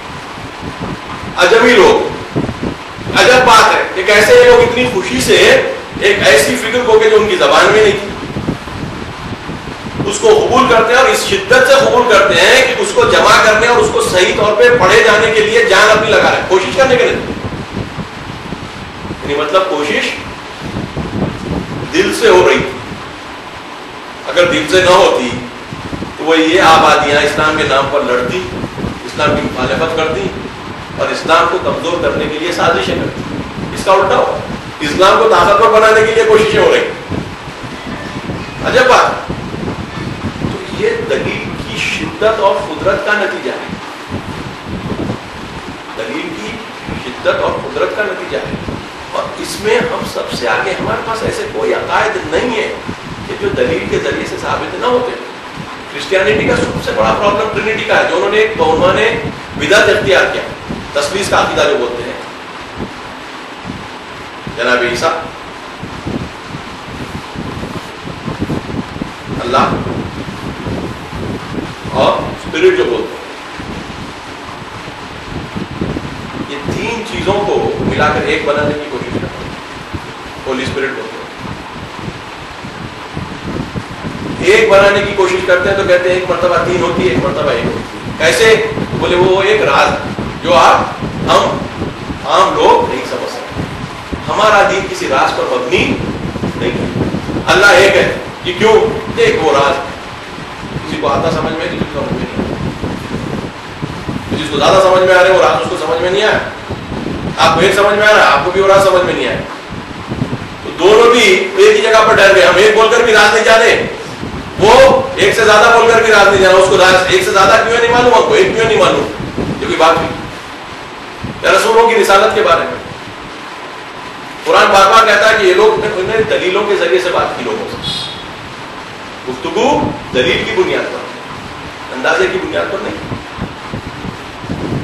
عجمی لوگ. عجب بات ہے کہ کیسے یہ لوگ اتنی خوشی سے ایک ایسی فکر کو کہ جو ان کی زبان میں نہیں تھی اس کو قبول کرتے ہیں اور اس شدت سے قبول کرتے ہیں کہ اس کو جمع کرنے اور اس کو صحیح طور پہ پڑھے جانے کے لیے جان اپنی لگا رہے ہیں, کوشش کرنے کے لیے. یعنی مطلب کوشش دل سے ہو رہی تھی. اگر دل سے نہ ہوتی تو وہ یہ آبادیاں اسلام کے نام پر لڑتی, اسلام کی مخالفت کرتی اور اسلام کو کمزور کرنے کے لیے سازشیں کرتی. اس کا الٹا ہو, اسلام کو طاقتور بنانے کے لیے کوششیں ہو رہی. عجب بات. تو یہ دلیل کی شدت اور قدرت کا نتیجہ ہے, دلیل کی شدت اور قدرت کا نتیجہ ہے. اور اس میں ہم سب سے آگے, ہمارے پاس ایسے کوئی عقائد نہیں ہے کہ جو دلیل کے ذریعے سے ثابت نہ ہوتے. کرسچینٹی کا سب سے بڑا پرابلم ٹرینٹی کا ہے, جو انہوں نے بدعت اختیار کیا, تثلیث کا عقیدہ جو بولتے ہیں. جناب عیسیٰ اللہ اور اسپرٹ جو بولتے ہیں, یہ 3 چیزوں کو ملا کر ایک بنانے کی کوشش کرتے ہیں. ہولی اسپرٹ بولتے ہیں. ایک بنانے کی کوشش کرتے ہیں تو کہتے ہیں ایک مرتبہ 3 ہوتی ہے, ایک مرتبہ 1 ہوتی ہے. کیسے؟ بولے وہ ایک راز جو ہم عام لوگ نہیں سمجھ سکتے. ہمارا دین کسی راز پر مبنی نہیں. اللہ ایک ہے, یہ کیوں؟ ایک وہ راز کسی کو آتا سمجھ میں, کسی کو سمجھ میں نہیں آتا. جس کو زیادہ سمجھ میں آ رہے ہیں وہ راز اس کو سمجھ میں نہیں آیا. آپ کو ایک سمجھ میں آ رہا ہے, آپ کو بھی وہ راز سمجھ میں نہیں آیا. تو دونوں بھی ایک ہی جگہ پر ڈر گئے. ہم ایک بول کر بھی راز نہیں جانے, وہ ایک سے زیادہ بول کر بھی راز نہیں جانا. اس کو راز ایک سے زیادہ کیوں نہیں معلوم, ہم کو ایک کیوں نہیں معلوم. یہ کوئی بات نہیں. رسولوں کی رسالت کے بارے میں قرآن بار بار کہتا ہے کہ یہ لوگ انہیں دلیلوں کے ذریعے سے بات کی. لوگوں سے گفتگو دلیل کی بنیاد پر, اندازے کی بنیاد پر نہیں.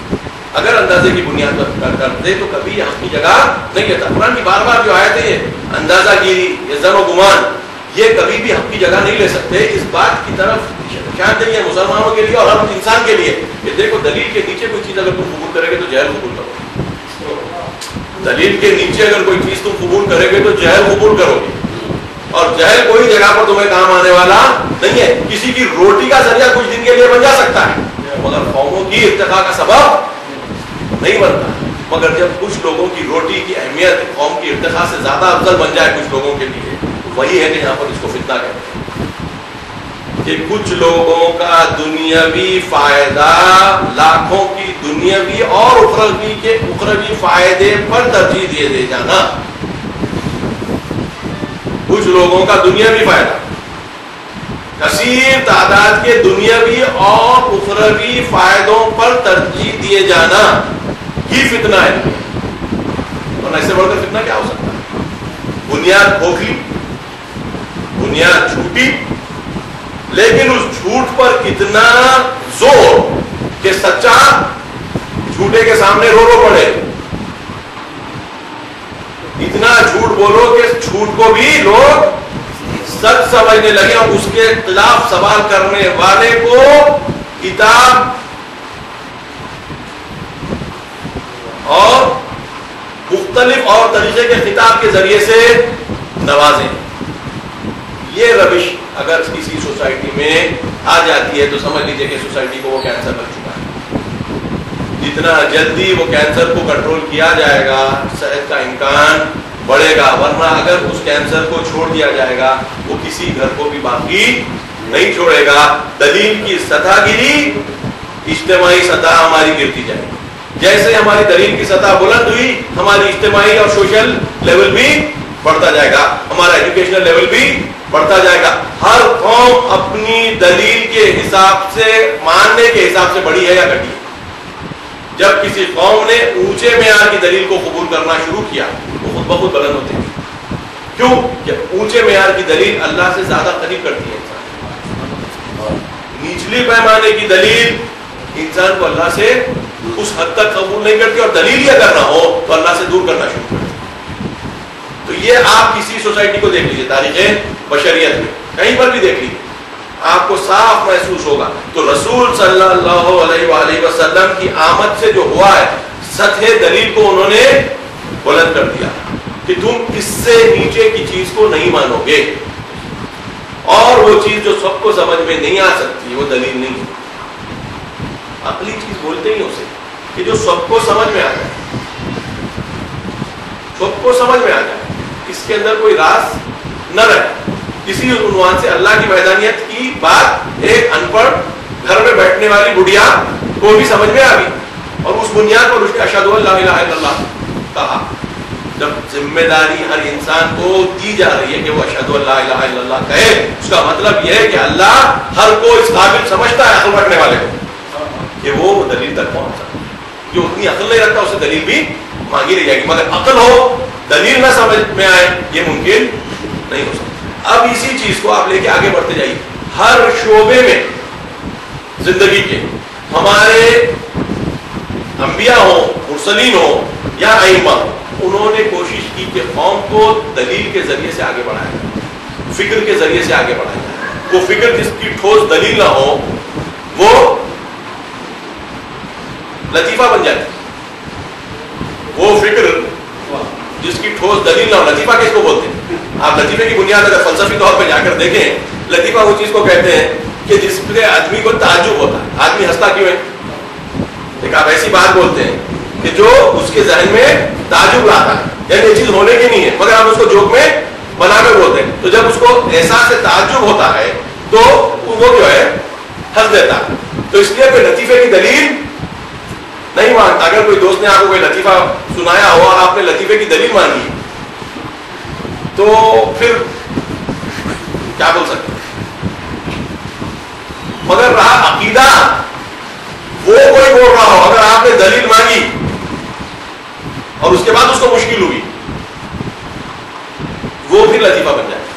اگر اندازے کی بنیاد پر کرتے تو کبھی یہ حق کی جگہ نہیں لیتا. قرآن کی بار بار جو آیتیں یہ اندازہ گیری، یہ ظن و گمان، یہ کبھی بھی حق کی جگہ نہیں لے سکتے. اس بات کی طرف خیال نہیں ہے مسلمانوں کے لیے اور ہر انسان کے لیے کہ دیکھو دلیل کے نیچے کوئی چیز اگر تم قبول کرے گے تو جہل قبول کرو. دلیل کے نیچے اگر کوئی چیز تم قبول کرے گے تو جہل قبول کرو گے، اور جہل کوئی جگہ پر تمہیں کام آنے والا نہیں ہے. کسی کی روٹی کا ذریعہ کچھ دن کے لیے بن جا سکتا ہے مگر قوموں کی ارتقاء کا سبب نہیں بنتا. مگر جب کچھ لوگوں کی روٹی کی اہمیت قوم کی ارتقاء سے زیادہ افضل بن جائے کچھ لوگوں کے لیے، وہی ہے کہ یہاں پر اس کو فتنہ کہتے ہیں کہ کچھ لوگوں کا دنیاوی فائدہ لاکھوں کی دنیاوی اور اخروی فائدے پر ترجیح دے جانا. کچھ لوگوں کا دنیاوی فائدہ کثیر تعداد کے دنیاوی اور اخروی فائدوں پر ترجیح دیے جانا ہی فتنہ ہے. اور اس سے بڑھ کر فتنہ کیا ہو سکتا ہے؟ بنیاد کھوکھلی، بنیاد جھوٹی، لیکن اس جھوٹ پر اتنا زور کہ سچا جھوٹے کے سامنے رو پڑے. اتنا جھوٹ بولو کہ جھوٹ کو بھی لوگ سچ سمجھنے لگے اور اس کے خلاف سوال کرنے والے کو کتاب اور مختلف اور طریقے کے خطاب کے ذریعے سے نوازیں. یہ روش اگر کسی سوسائٹی میں آ جاتی ہے تو سمجھ لیجیے کہ سوسائٹی کو وہ کینسر لگ چکا ہے. جتنا جلدی وہ کینسر کو کنٹرول کیا جائے گا صحت کا امکان بڑھے گا، ورنہ اگر اس کینسر کو چھوڑ دیا جائے گا وہ کسی گھر کو بھی باقی نہیں چھوڑے گا. دلیل کی سطح گری، اجتماعی سطح ہماری گرتی جائے گی. جیسے ہماری دلیل کی سطح بلند ہوئی ہماری اجتماعی اور سوشل لیول بھی بڑھتا جائے گا، ہمارا ایجوکیشنل لیول بھی بڑھتا جائے گا. ہر قوم اپنی دلیل کے حساب سے ماننے کے حساب سے بڑھی ہے یا گھٹی ہے. جب کسی قوم نے اونچے معیار کی دلیل کو قبول کرنا شروع کیا وہ خود بخود بلند ہوتے ہیں. کیوں؟ کہ اونچے معیار کی دلیل اللہ سے زیادہ قریب کرتی ہے انسان. نیچلی پیمانے کی دلیل انسان کو اللہ سے اس حد تک قبول نہیں کرتی، اور دلیل ہی اگر نہ ہو تو اللہ سے دور کرنا شروع کرتی. تو یہ آپ کسی سوسائٹی کو دیکھ لیجیے، تاریخ بشریت میں کہیں پر بھی دیکھ لیجیے، آپ کو صاف محسوس ہوگا. تو رسول صلی اللہ علیہ وآلہ وسلم کی آمد سے جو ہوا ہے سطح دلیل کو انہوں نے بلند کر دیا کہ تم اس سے نیچے کی چیز کو نہیں مانو گے، اور وہ چیز جو سب کو سمجھ میں نہیں آ سکتی وہ دلیل نہیں ہے. عقلی چیز بولتے ہی اسے کہ جو سب کو سمجھ میں آ جائے، سب کو سمجھ میں آ جائے، اس کے اندر کوئی راز نہ رہے. کسی عنوان سے اللہ کی وحدانیت کی بات ایک ان پڑھ گھر میں بیٹھنے والی بڑھیا کو بھی سمجھ میں آ گئی، اور اس بنیاد پر اس نے اشہد ان لا الہ الا اللہ کہا. جب ذمہ داری ہر انسان کو دی جا رہی ہے کہ وہ اشہد ان لا الہ الا اللہ کہے، اس کا مطلب یہ ہے کہ اللہ ہر کو اس قابل سمجھتا ہے عقل رکھنے والے کو کہ وہ دلیل تک پہنچ سکے. جو اتنی عقل نہیں رکھتا اسے دلیل بھی مانگی رہ جائے گی، مگر عقل ہو دلیل نہ سمجھ میں آئے یہ ممکن نہیں ہو سکتا. اب اسی چیز کو آپ لے کے آگے بڑھتے جائیے. ہر شعبے میں زندگی کے ہمارے انبیاء ہوں، مرسلین ہوں یا ائمہ، انہوں نے کوشش کی کہ قوم کو دلیل کے ذریعے سے آگے بڑھایا جائے، فکر کے ذریعے سے آگے بڑھایا جائے. وہ فکر جس کی ٹھوس دلیل نہ ہو وہ لطیفہ بن جائے. وہ فکر جس کی ٹھوس دلیل نہ ہو، لطیفہ کس کو بولتے ہیں؟ آپ لطیفے کی بنیاد اگر فلسفی طور پہ جا کر دیکھیں، لطیفہ وہ چیز کو کہتے ہیں کہ جس پہ آدمی کو تعجب ہوتا ہے. آدمی ہنستا کیوں ہے؟ ایک آپ ایسی بات بولتے ہیں کہ جو اس کے ذہن میں تعجب لاتا ہے، یعنی یہ چیز ہونے کی نہیں ہے مگر آپ اس کو جوک میں بنا کر بولتے ہیں. تو جب اس کو احساس سے تعجب ہوتا ہے تو وہ جو ہے ہنس دیتا ہے. تو اس لیے کوئی لطیفے کی دلیل نہیں مانتا. اگر کوئی دوست نے آپ کو کوئی لطیفہ سنایا ہو اور آپ نے لطیفے کی دلیل مانگی تو پھر کیا بول سکتے ہیں؟ مگر رہا عقیدہ، وہ کوئی بول رہا ہو، اگر آپ نے دلیل مانگی اور اس کے بعد اس کو مشکل ہوئی وہ پھر لطیفہ بن جائے.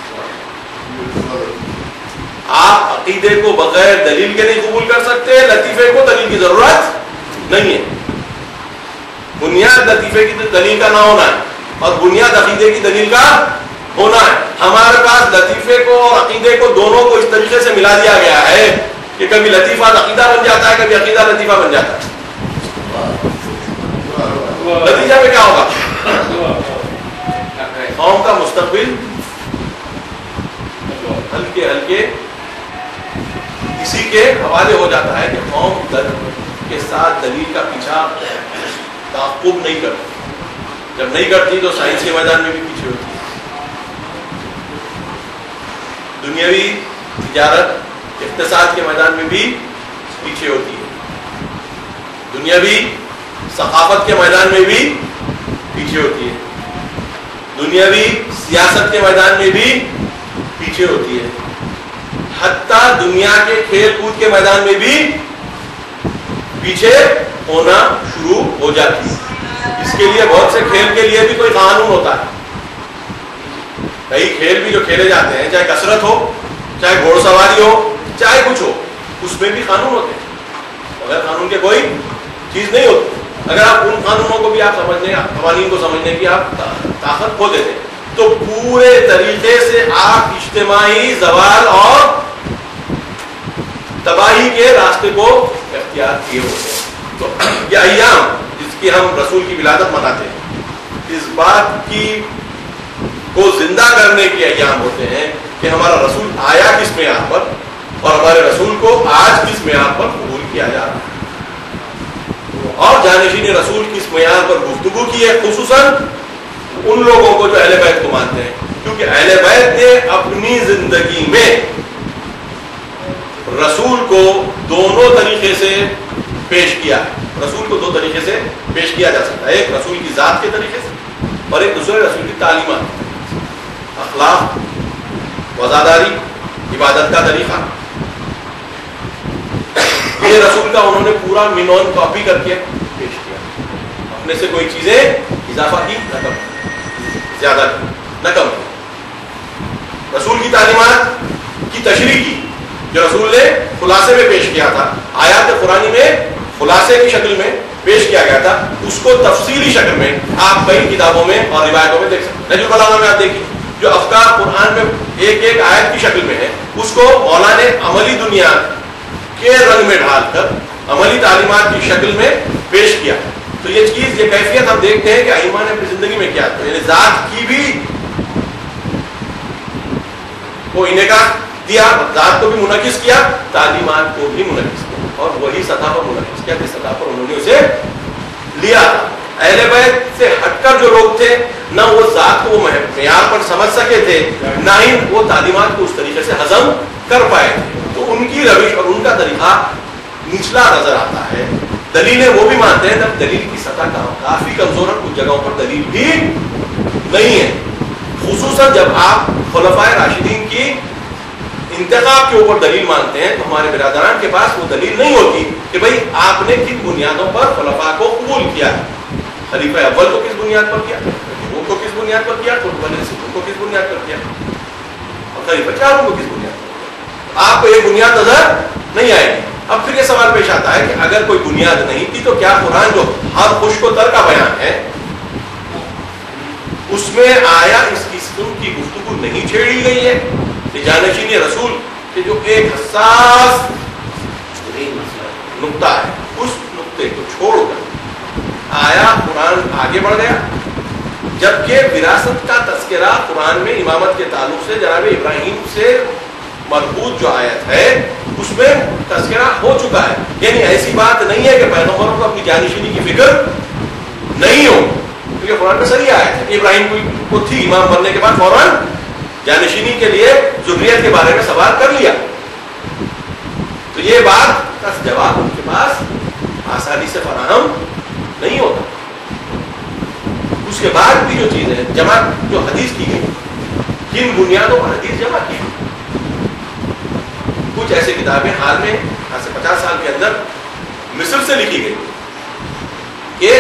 آپ عقیدے کو بغیر دلیل کے نہیں قبول کر سکتے، لطیفے کو دلیل کی ضرورت نہیں ہے. بنیاد لطیفے کی دلیل کا نہ ہونا ہے اور بنیاد عقیدے کی دلیل کا ہونا ہے. ہمارے پاس لطیفے کو اور عقیدے کو دونوں کو اس طریقے سے ملا دیا گیا ہے کہ کبھی لطیفہ عقیدہ بن جاتا ہے, کبھی عقیدہ لطیفہ بن جاتا ہے. نتیجہ میں کیا ہوگا؟ قوم کا مستقبل ہلکے ہلکے اسی کے حوالے ہو جاتا ہے کہ قوم کے ساتھ دلیل کا پیچھا تعاقب نہیں کرتی. جب نہیں کرتی تو سائنس کے میدان میں بھی پیچھے ہوتی ہے, دنیاوی تجارت اقتصاد کے میدان میں بھی پیچھے ہوتی ہے, دنیاوی ثقافت کے میدان میں بھی پیچھے ہوتی ہے, دنیاوی سیاست کے میدان میں بھی پیچھے ہوتی ہے, حتیٰ دنیا کے کھیل کود کے میدان میں بھی پیچھے ہونا شروع ہو جاتی ہے. اس کے لیے بہت سے کھیل کے لیے بھی کوئی قانون ہوتا ہے. کئی کھیل بھی جو کھیلے جاتے ہیں, چاہے کسرت ہو, چاہے گھوڑ سواری ہو, چاہے کچھ ہو, اس میں بھی قانون ہوتے ہیں. بغیر قانون کے کوئی چیز نہیں ہوتی. اگر آپ ان قانونوں کو بھی آپ سمجھنے, قوانین کو سمجھنے کی آپ طاقت کھو دیتے تو پورے طریقے سے آپ اجتماعی زوال اور تباہی کے راستے کو اختیار کیے ہوتے ہیں. تو یہ ایام جس کی ہم رسول کی ولادت مناتے ہیں, اس بات کی کو زندہ کرنے کے ایام ہوتے ہیں کہ ہمارا رسول آیا کس معیار پر اور ہمارے رسول کو آج کس معیار پر قبول کیا جا رہا ہے, اور جانشین رسول کس معیار پر گفتگو کی ہے, خصوصاً ان لوگوں کو جو اہل بیت کو مانتے ہیں. کیونکہ اہل بیت نے اپنی زندگی میں رسول کو دونوں طریقے سے پیش کیا ہے. رسول کو دو طریقے سے پیش کیا جا سکتا ہے, ایک رسول کی ذات کے طریقے سے اور ایک دوسرے رسول کی تعلیمات, اخلاق, وزاداری, عبادت کا طریقہ. یہ رسول کا انہوں نے پورا مینون کاپی کر کے پیش کیا, اپنے سے کوئی چیزیں اضافہ کی نہ کم, زیادہ نہ کم. رسول کی تعلیمات کی تشریح کی جو رسول نے خلاصے میں پیش کیا تھا, آیات قرآنی میں خلاصے کی شکل میں پیش کیا گیا تھا, اس کو تفصیلی شکل میں آپ کئی کتابوں میں اور روایتوں میں دیکھ سکتے ہیں. نجم البلاغہ میں آپ دیکھیے جو افکار قرآن میں ایک ایک آیت کی شکل میں ہے, اس کو مولا نے عملی دنیا کے رنگ میں ڈھال کر عملی تعلیمات کی شکل میں پیش کیا. تو یہ چیز, یہ کیفیت ہم دیکھتے ہیں کہ ائمہ نے اپنی زندگی میں کیا, تو یعنی ذات کی بھی کو انعکاس دیا, ذات کو بھی منعکس کیا, تعلیمات کو بھی منعکس کیا, اور وہی سطح پر منعکس کیا جس سطح پر انہوں نے اسے لیا تھا. اہل بیت سے ہٹ کر جو لوگ تھے, نہ وہ ذات کو معیار پر سمجھ سکے تھے, نہ ہی وہ تعلیمات کو اس طریقے سے ہضم کر پائے تھے. تو ان کی روش اور ان کا طریقہ نچلا نظر آتا ہے. دلیلیں وہ بھی مانتے ہیں جب دلیل کی سطح کافی کمزور ہے, کچھ جگہوں پر دلیل بھی نہیں ہے. خصوصاً جب آپ خلفائے راشدین کی انتخاب کے اوپر دلیل مانتے ہیں تو ہمارے برادران کے پاس وہ دلیل نہیں ہوتی کہ بھئی آپ نے کن بنیادوں پر خلفاء کو قبول کیا, خلیفہ اول کو کس بنیاد پر کیا, وہ کو کس بنیاد پر کیا, کو کس بنیاد پر کیا, اور خلیفہ چاروں کو کس بنیاد پر. آپ کو یہ بنیاد نظر نہیں آئے گی. اب پھر یہ سوال پیش آتا ہے کہ اگر کوئی بنیاد نہیں تھی تو کیا قرآن جو ہر خشک و تر کا بیان ہے اس میں آیا اس قسم کی گفتگو نہیں چھیڑی گئی ہے کہ جانشین رسول کہ جو ایک حساس نقطہ ہے, اس نقطے کو چھوڑ کر آیا قرآن آگے بڑھ گیا, جبکہ وراثت کا تذکرہ قرآن میں امامت کے تعلق سے جناب ابراہیم سے مربوط جو آیت ہے اس میں تذکرہ ہو چکا ہے. یعنی ایسی بات نہیں ہے کہ پیغمبروں کو اپنی جانشینی کی فکر نہیں ہو, کیونکہ قرآن میں صحیح آیا ہے کہ ابراہیم کو تھی, امام بننے کے بعد فوراً جانشینی کے لیے ذریت کے بارے میں سوال کر لیا. تو یہ بات کا جواب ان کے پاس آسانی سے فراہم نہیں ہوتا. اس کے بعد بھی جو چیزیں جمع جو حدیث کی گئی, کن بنیادوں پر حدیث جمع کی, کچھ ایسی کتابیں حال میں آج سے 50 سال کے اندر مصر سے لکھی گئی کہ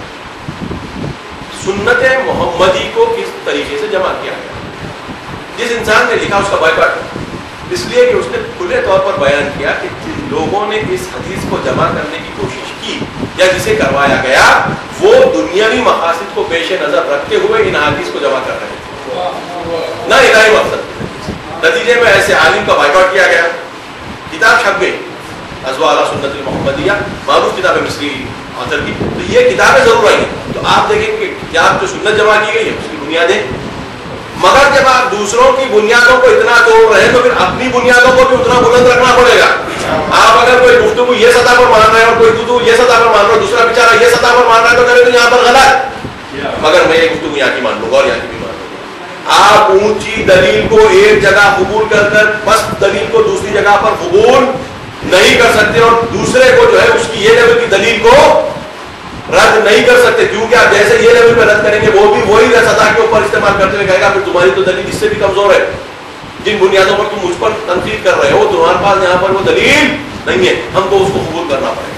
سنت محمدی کو کس طریقے سے جمع کیا گیا. جس انسان نے لکھا اس کا بائیکاٹ اس لیے کہ اس نے کھلے طور پر بیان کیا کہ جن لوگوں نے اس حدیث کو جمع کرنے کی کوشش کی یا جسے کروایا گیا وہ دنیاوی مقاصد کو پیش نظر رکھتے ہوئے ان احادیث کو جمع کر رہے تھے، نہ الہی مقصد۔ نتیجے میں ایسے عالم کا بائیکاٹ کیا گیا، کتاب چھپ گئی، ازوا علی سنت المحمدیہ، معروف کتاب ہے مصری آثر کی۔ تو یہ کتابیں ضرور آئی ہیں، تو آپ دیکھیں کہ کتاب جو سنت جمع کی گئی ہے اس کی بنیادیں، مگر جب آپ دوسروں کی بنیادوں کو اتنا توڑ رہے ہیں تو پھر اپنی بنیادوں کو بھی اتنا بلند رکھنا پڑے گا۔ آپ اگر کوئی گفتگو یہ سطح پر مان رہے ہیں اور کوئی گفتگو یہ سطح پر مان رہا ہے، دوسرا بیچارہ یہ سطح پر مان رہا ہے، تو کرے تو یہاں پر غلط، مگر میں یہ گفتگو یہاں کی مان لوں گا اور یہاں کی بھی مان لوں گا۔ آپ اونچی دلیل کو ایک جگہ قبول کر کر پست دلیل کو دوسری جگہ پر قبول نہیں کر سکتے، اور دوسرے کو جو ہے اس کی یہ لیول کی دلیل کو رد نہیں کر سکتے، کیونکہ آپ جیسے یہ لیول پہ رد کریں گے وہ بھی وہی سطح کے اوپر استعمال کرتے ہوئے کہے گا پھر تمہاری تو دلیل اس سے بھی کمزور ہے، جن بنیادوں پر تم مجھ پر تنقید کر رہے ہو تمہارے پاس یہاں پر وہ دلیل نہیں ہے، ہم کو اس کو قبول کرنا پڑے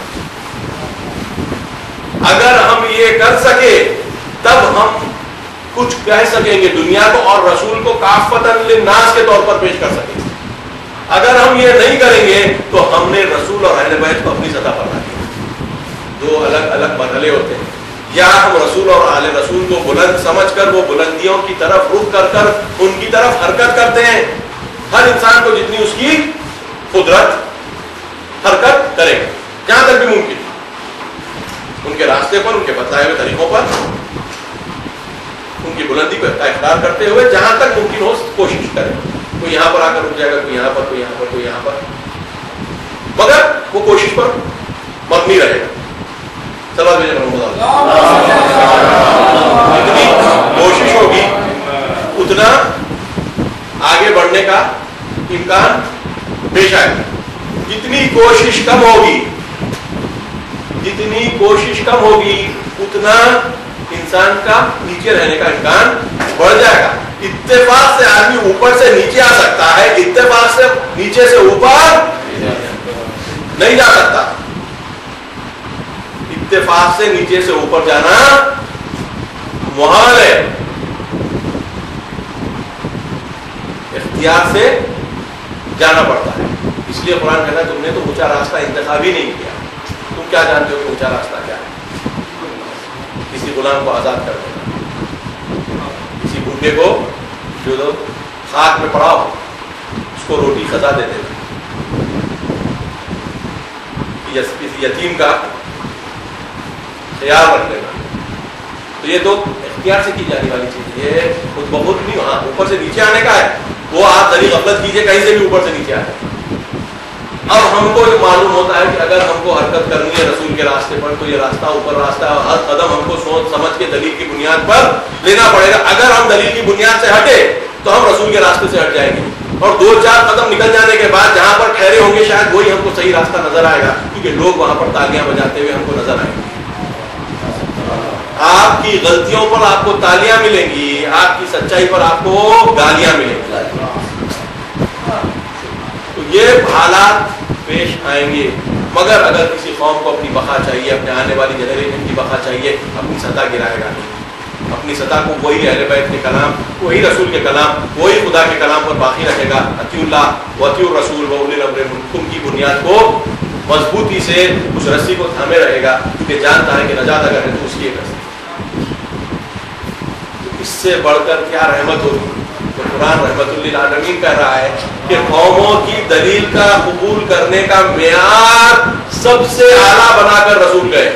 گا۔ اگر ہم یہ کر سکے تب ہم کچھ کہہ سکیں گے دنیا کو اور رسول کو کافۃ للناس کے طور پر پیش کر سکیں گے۔ اگر ہم یہ نہیں کریں گے تو ہم نے رسول اور اہل بیت کو اپنی سطح پر رکھا، دو الگ الگ مرحلے ہوتے ہیں، یا ہم رسول اور اہل رسول کو بلند سمجھ کر وہ بلندیوں کی طرف رخ کر کر ان کی طرف حرکت کرتے ہیں، ہر انسان کو جتنی اس کی قدرت حرکت کرے گا جہاں تک بھی ممکن، ان کے راستے پر، ان کے بتائے ہوئے طریقوں پر، ان کی بلندی کو اختیار کرتے ہوئے جہاں تک ممکن ہو کوشش کرے، کوئی یہاں پر آ کر رک جائے گا، کوئی یہاں پر، کوئی یہاں پر، کوئی یہاں پر، مگر وہ کوشش پر مبنی رہے گا۔ جتنی کوشش ہوگی اتنا آگے بڑھنے کا امکان پیش آئے گا، جتنی کوشش کم ہوگی، جتنی کوشش کم ہوگی اتنا انسان کا نیچے رہنے کا امکان بڑھ جائے گا۔ اتفاق سے آدمی اوپر سے نیچے آ سکتا ہے، اتفاق سے نیچے سے اوپر نہیں جا سکتا، اتفاق سے نیچے سے اوپر جانا محال ہے، اختیار سے جانا پڑتا ہے۔ اس لیے قرآن کہتا ہے تم نے تو اونچا راستہ انتخاب ہی نہیں کیا، تم کیا جانتے ہو کہ اونچا راستہ کیا ہے؟ کسی غلام کو آزاد کر دینا، کسی بھوکے کو جو خاک میں پڑا ہو اس کو روٹی خزا دے دینا، کسی یتیم کا خیال رکھ لینا، تو یہ تو اختیار سے کی جانے والی چیز، یہ خود بخود نہیں، ہاں اوپر سے نیچے آنے کا ہے، وہ آپ ذریعہ غفلت کیجئے کہیں سے بھی اوپر سے نیچے آئے۔ اب ہم کو یہ معلوم ہوتا ہے کہ اگر ہم کو حرکت کرنی ہے رسول کے راستے پر تو یہ راستہ اوپر راستہ ہے، اور ہر قدم ہم کو سوچ سمجھ کے دلیل کی بنیاد پر لینا پڑے گا۔ اگر ہم دلیل کی بنیاد سے ہٹے تو ہم رسول کے راستے سے ہٹ جائیں گے، اور دو چار قدم نکل جانے کے بعد جہاں پر ٹھہرے ہوں گے شاید وہی ہم کو صحیح راستہ نظر آئے گا، کیونکہ لوگ وہاں پر تالیاں بجاتے ہوئے ہم کو نظر آئیں گے۔ آپ کی غلطیوں پر آپ کو تالیاں ملیں گی، آپ کی سچائی پر آپ کو گالیاں ملیں گی، تو یہ حالات پیش آئیں گے۔ مگر اگر کسی قوم کو اپنی بقا چاہیے، اپنے آنے والی جنریشن کی بقا چاہیے، اپنی سطح گرائے گا نہیں، اپنی سطح کو وہی اہل بیت کے کلام، وہی رسول کے کلام، وہی خدا کے کلام پر باقی رکھے گا۔ اطیعوا اللہ واطیعوا الرسول واولی الامر منکم کی بنیاد کو مضبوطی سے اس رسی کو تھامے رہے گا، کیونکہ جانتا ہے کہ نجات اگر ہے تو اس کی ایک رسی، اس سے بڑھ کر کیا رحمت ہوگی۔ تو قرآن رحمت للعالمین کہہ رہا ہے کہ قوموں کی دلیل کا قبول کرنے کا معیار سب سے اعلیٰ بنا کر رسول گئے،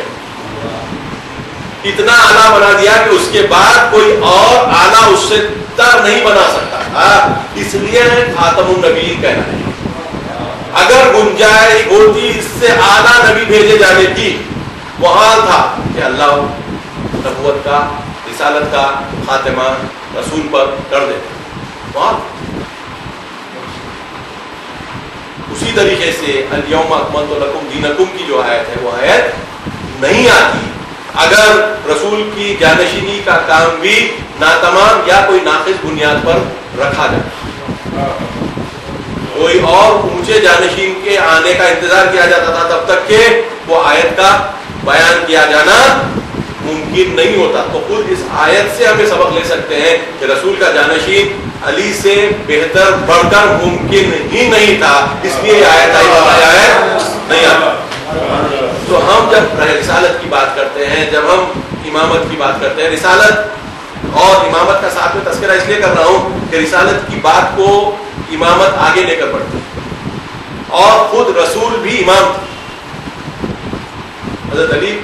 اتنا اعلیٰ بنا دیا کہ اس کے بعد کوئی اور اعلیٰ اس سے تر نہیں بنا سکتا، اس لیے خاتم النبیین کہنا ہے۔ اگر گنجائش ہوتی اس سے اعلیٰ نبی بھیجے جانے کی، محال تھا کہ اللہ نبوت کا، رسالت کا خاتمہ رسول پر کر دے، اسی طریقے سے الیوم اکملت لکم دینکم کی جو آیت ہے وہ آیت نہیں آتی اگر رسول کی جانشینی کا کام بھی ناتمام یا کوئی ناقص بنیاد پر رکھا جائے۔ کوئی اور اونچے جانشین کے آنے کا انتظار کیا جاتا تھا تب تک کہ وہ آیت کا بیان کیا جانا ممکن نہیں ہوتا۔ تو خود اس آیت سے ہمیں سبق لے سکتے ہیں کہ رسول کا جانشین علی سے بہتر بڑھ کر ممکن ہی نہیں تھا، اس لیے یہ آیت نہیں آتا۔ تو ہم جب رسالت کی بات کرتے ہیں، جب ہم امامت کی بات کرتے ہیں. رسالت اور امامت کا ساتھ میں تذکرہ اس لیے کر رہا ہوں کہ رسالت کی بات کو امامت آگے لے کر بڑھتی ہے اور خود رسول بھی امام تھے. حضرت علی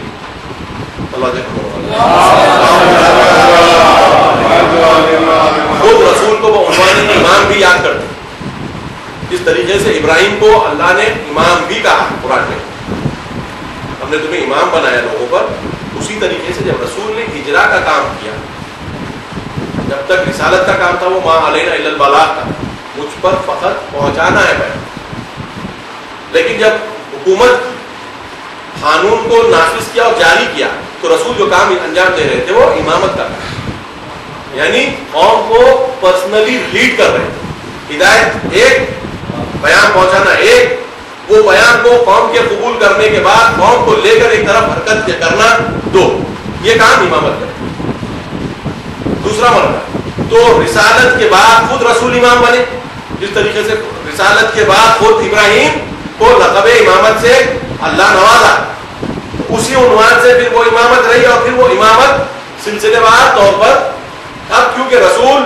خود رسول کو وہ عنوان امام بھی یاد کرتے ہیں. جس طریقے سے ابراہیم کو اللہ نے امام بھی کہا قرآن میں، ہم نے تمہیں امام بنایا لوگوں پر، اسی طریقے سے جب رسول نے اجرا کا کام کیا، جب تک رسالت کا کام تھا وہ ما علینا الا البلاغ تھا، مجھ پر فقط پہنچانا ہے بیان. لیکن جب حکومت قانون کو نافذ کیا اور جاری کیا تو رسول جو کام انجام دے رہے تھے وہ امامت کا کام، یعنی قوم کو پرسنلی لیڈ کر رہے تھے. ہدایت ایک، بیان پہنچانا ایک، وہ بیان کو قوم کے قبول کرنے کے بعد قوم کو لے کر ایک طرف حرکت کرنا دو. یہ کام امامت کا. دوسرا مرحلہ تو رسالت کے بعد خود رسول امام بنے. جس طریقے سے رسالت کے بعد خود ابراہیم کو لقب امامت سے اللہ نوازا، اسی عنوان سے پھر وہ امامت رہی اور پھر وہ امامت سلسلے وار طور پر. اب کیونکہ رسول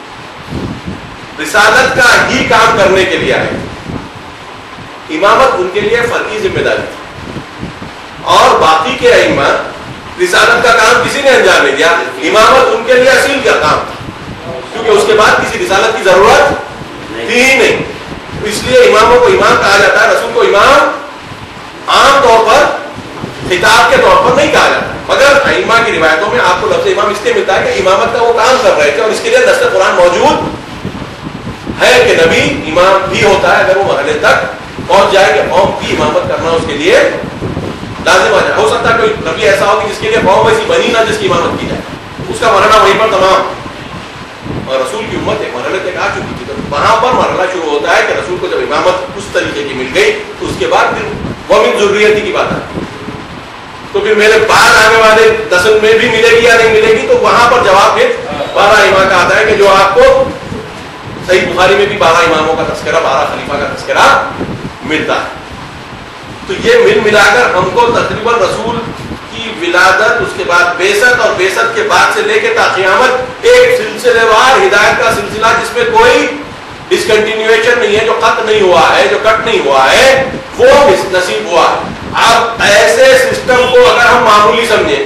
رسالت کا ہی کام کرنے کے لیے آئے، امامت ان کے لیے فرعی ذمہ داری تھی اور باقی کے ائمہ رسالت کا کام کسی نے انجام نہیں دیا، امامت ان کے لیے اصیل کا کام تھا کیونکہ اس کے بعد کسی رسالت کی ضرورت تھی ہی نہیں. اس لیے اماموں کو امام کہا جاتا ہے، رسول کو امام عام طور پر خطاب کے طور پر نہیں کہا جاتا. مگر ائمہ کی روایتوں میں آپ کو لفظ امام اس لیے ملتا ہے کہ امامت کا وہ کام کر رہے تھے اور اس کے لیے نص قرآن موجود ہے کہ نبی امام بھی ہوتا ہے اگر وہ مرحلے تک پہنچ جائے کہ قوم کی امامت کرنا اس کے لیے لازم آ جائے. ہو سکتا ہے کوئی نبی ایسا ہو کہ جس کے لیے قوم ایسی بنی نہ جس کی امامت کی جائے، اس کا مرحلہ وہیں پر تمام. اور رسول کی امت ایک مرحلے تک آ چکی تھی، تو وہاں پر مرحلہ شروع ہوتا ہے کہ رسول کو جب امامت اس طریقے کی مل گئی تو اس کے بعد پھر وہ من ذریتی کی بات آتی. تو پھر میرے بعد آنے والے نسل میں بھی ملے گی یا نہیں ملے گی، تو وہاں پر جواب پھر 12 امام کا آتا ہے کہ جو آپ کو صحیح بخاری میں بھی 12 اماموں کا تذکرہ، 12 خلیفہ کا تذکرہ ملتا ہے. تو یہ مل ملا کر ہم کو تقریباً رسول کی ولادت، اس کے بعد بعثت اور بعثت کے بعد سے لے کے تا قیامت ایک سلسلے وار ہدایت کا سلسلہ جس میں کوئی ڈسکنٹینیویشن نہیں ہے، جو قط نہیں ہوا ہے، جو کٹ نہیں ہوا ہے، وہ نصیب ہوا ہے. اب ایسے سسٹم کو اگر ہم معمولی سمجھیں،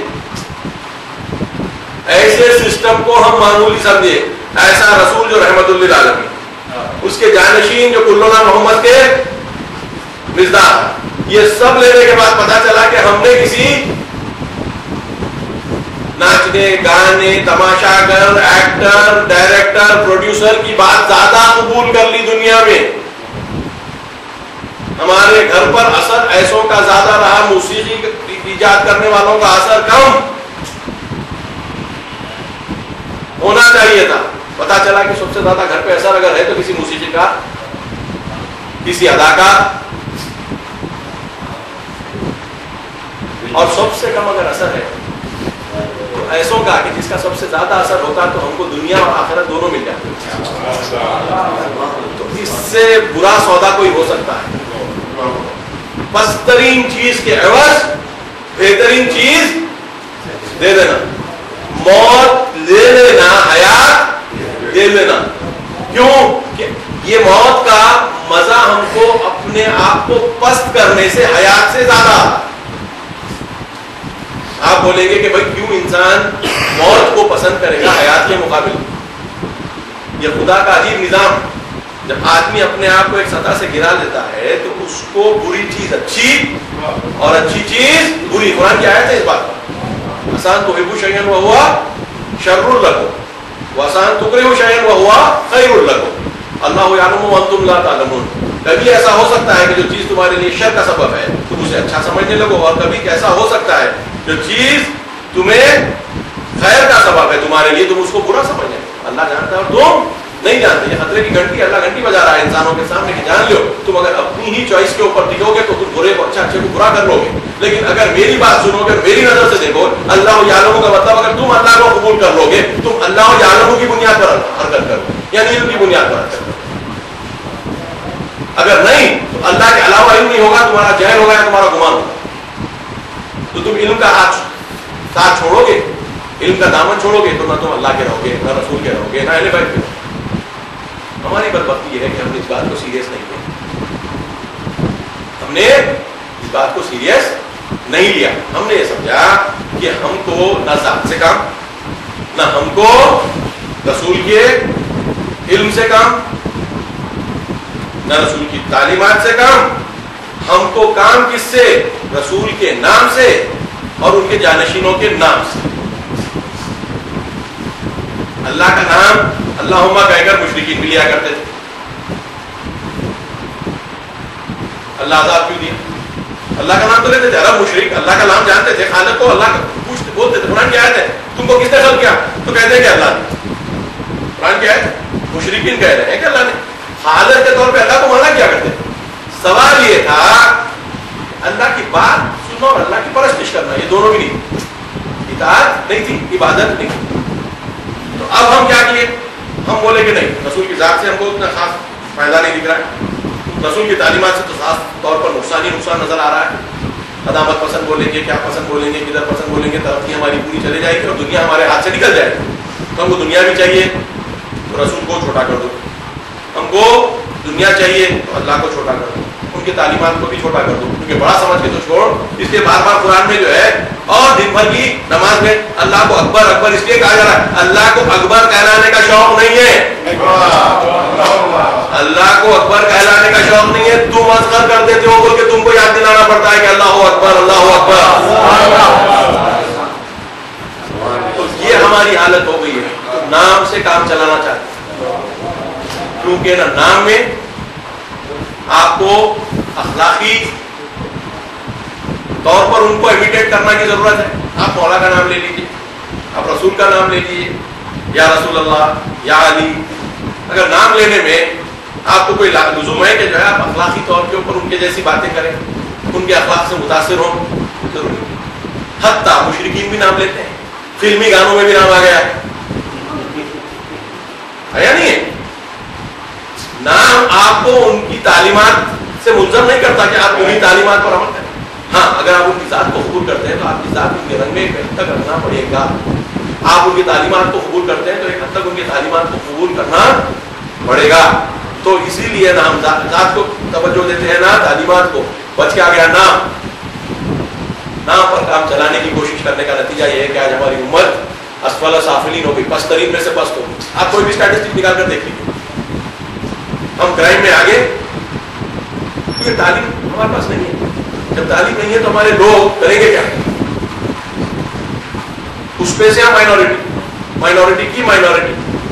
ایسے سسٹم کو ہم معمولی سمجھیں، ایسا رسول جو رحمت للعالمین، اس کے جانشین جو کلنا محمد کے مزدار، یہ سب لینے کے بعد پتا چلا کہ ہم نے کسی ناچنے گانے تماشا گر ایکٹر ڈائریکٹر پروڈیوسر کی بات زیادہ قبول کر لی دنیا میں. ہمارے گھر پر اثر ایسوں کا زیادہ رہا، موسیقی ایجاد کرنے والوں کا اثر کم ہونا چاہیے تھا. پتا چلا کہ سب سے زیادہ گھر پہ اثر اگر ہے تو کسی موسیقی کا، کسی ادا کا، اور سب سے کم اگر اثر ہے تو ایسوں کا کہ جس کا سب سے زیادہ اثر ہوتا تو ہم کو دنیا اور آخرت دونوں مل جاتے. تو اس سے برا سودا کوئی ہو سکتا ہے؟ پسترین چیز کے عوض بہترین چیز دے دینا، موت لے لینا، حیات دے لینا. کیوں کہ یہ موت کا مزہ ہم کو اپنے آپ کو پست کرنے سے، حیات سے زیادہ. آپ بولیں گے کہ بھائی کیوں انسان موت کو پسند کرے گا حیات کے مقابل؟ یہ خدا کا عجیب نظام. جب آدمی اپنے آپ کو ایک سطح سے گرا لیتا ہے تو اس کو بری چیز اچھی اور اچھی چیز بری. قرآن کی آیت ہے اس بات پر، آسان تو ہبو شیئن و ہوا شر لکم وآسان تکرہوا شیئن و ہوا خیر لکم اللہ یعلم وانتم لا تعلمون. کبھی ایسا ہو سکتا ہے کہ جو چیز تمہارے لیے شر کا سبب ہے تم اسے اچھا سمجھنے لگو، اور کبھی ایسا ہو سکتا ہے جو چیز تمہیں خیر کا سبب ہے تمہارے لیے تم اس کو برا سمجھنے لگو. اللہ جانتا ہے اور تم نہیں جانتے. یہ خطرے کی گھنٹی اللہ گھنٹی بجا رہا ہے انسانوں کے سامنے کہ جان لو تم اگر اپنی ہی چوائس کے اوپر ٹکو گے تو تم برے کو اچھا، اچھے کو برا کر لو گے. لیکن اگر میری بات سنو گے، میری نظر سے دیکھو، اللہ یعلم کا مطلب اگر تم اللہ کو قبول کر لو گے تم اللہ یعلم کی بنیاد پر حرکت کرو، یعنی علم کی بنیاد پر حرکت کرو. اگر نہیں تو اللہ کے علاوہ علم نہیں ہوگا، تمہارا جہل ہوگا یا تمہارا گمان ہوگا. تو تم علم کا ہاتھ ساتھ چھوڑو گے, علم کا دامن چھوڑو گے, تو نہ تم اللہ کے رہو گے, نہ رسول کے رہو گے, نہ اہل بیت کے. ہماری بدبختی یہ ہے کہ ہم نے اس بات کو سیریس نہیں لیا, ہم نے اس بات کو سیریس نہیں لیا. ہم نے یہ سمجھا کہ ہم کو نہ ذات سے کام, نہ ہم کو رسول کے علم سے کام, نہ رسول کی تعلیمات سے کام. ہم کو کام کس سے؟ رسول کے نام سے اور ان کے جانشینوں کے نام سے. اللہ کا نام اللہم کہہ کر مشرکین بھی لیا کرتے تھے. اللہ عذاب کیوں دیا؟ اللہ کا نام تو لیتے تھے. عرب مشرک اللہ کا نام جانتے تھے, خالق کو اللہ کا پوچھتے بولتے تھے. قرآن کی آیت ہے, تم کو کس نے خلق کیا؟ تو کہتے ہیں کہ اللہ نے. قرآن کی آیت, مشرکین کہہ رہے ہیں کہ اللہ نے. خالق کے طور پہ اللہ کو مانا کیا کرتے ہیں. سوال یہ تھا اللہ کی بات سننا اور اللہ کی پرستش کرنا, یہ دونوں بھی نہیں. اطاعت نہیں تھی, عبادت نہیں. تو اب ہم کیا کیے؟ ہم بولے کہ نہیں, رسول کی ذات سے ہم کو اتنا خاص فائدہ نہیں دکھ رہا ہے, رسول کی تعلیمات سے تو خاص طور پر نقصان ہی نقصان نظر آ رہا ہے. قدامت پسند بولیں گے, کیا پسند بولیں گے, کدھر پسند بولیں گے, ترقی ہماری پوری چلے جائے گی اور دنیا ہمارے ہاتھ سے نکل جائے گی. تو ہم کو دنیا بھی چاہیے تو رسول کو چھوٹا کر دو, ہم کو دنیا چاہیے تو اللہ کو چھوٹا کر دو, ان کی تعلیمات کو بھی چھوٹا کر دو, کیونکہ بڑا سمجھ کے تو چھوڑ. اس لیے بار بار قرآن میں جو ہے اور دن بھر کی نماز میں اللہ کو اکبر اکبر اس لیے کہا جا رہا ہے. اللہ کو اکبر کہلانے کا شوق نہیں ہے, اللہ کو اکبر کہلانے کا شوق نہیں ہے. تم اصغر کر دیتے ہو بول کے تم کو یاد دلانا پڑتا ہے کہ اللہ اکبر اللہ اکبر. تو یہ ہماری حالت ہو گئی ہے. نام سے کام چلانا چاہتے ہیں, کیونکہ نا نام میں آپ کو اخلاقی طور پر ان کو امیٹیٹ کرنا کی ضرورت ہے. آپ مولا کا نام لے لیجیے, آپ رسول کا نام لے لیجیے, یا رسول اللہ, یا علی. اگر نام لینے میں آپ کو کوئی لزوم ہے کہ جو ہے آپ اخلاقی طور کے اوپر ان کے جیسی باتیں کریں, ان کے اخلاق سے متاثر ہوں, ضروری. حتیٰ مشرکین بھی نام لیتے ہیں, فلمی گانوں میں بھی نام آ گیا ہے یا نہیں ہے. نام آپ کو ان کی تعلیمات سے ملزم نہیں کرتا کہ آپ انہی تعلیمات پر عمل کریں. ہاں, اگر آپ ان کی ذات کو قبول کرتے ہیں تو آپ کی ذات ان کے رنگ میں ایک حد تک رکھنا پڑے گا. آپ ان کی تعلیمات کو قبول کرتے ہیں تو ایک حد تک ان کی تعلیمات کو قبول کرنا پڑے گا. تو اسی لیے نا ہم ذات کو توجہ دیتے ہیں, نا تعلیمات کو. بچ کے آ گیا نام. نام پر کام چلانے کی کوشش کرنے کا نتیجہ یہ ہے کہ آج ہماری امت اسفل سافلین ہو گئی, پست ترین میں سے پست ہو گئی. آپ کوئی بھی اسٹیٹسٹک نکال کر دیکھ لیجیے. ہم کرائم میں آگے, کیونکہ تعلیم ہمارے پاس نہیں ہے. جب تعلیم نہیں ہے تو ہمارے لوگ کریں گے کیا؟ اس پہ سے مائنورٹی, مائنورٹی کی مائنورٹی.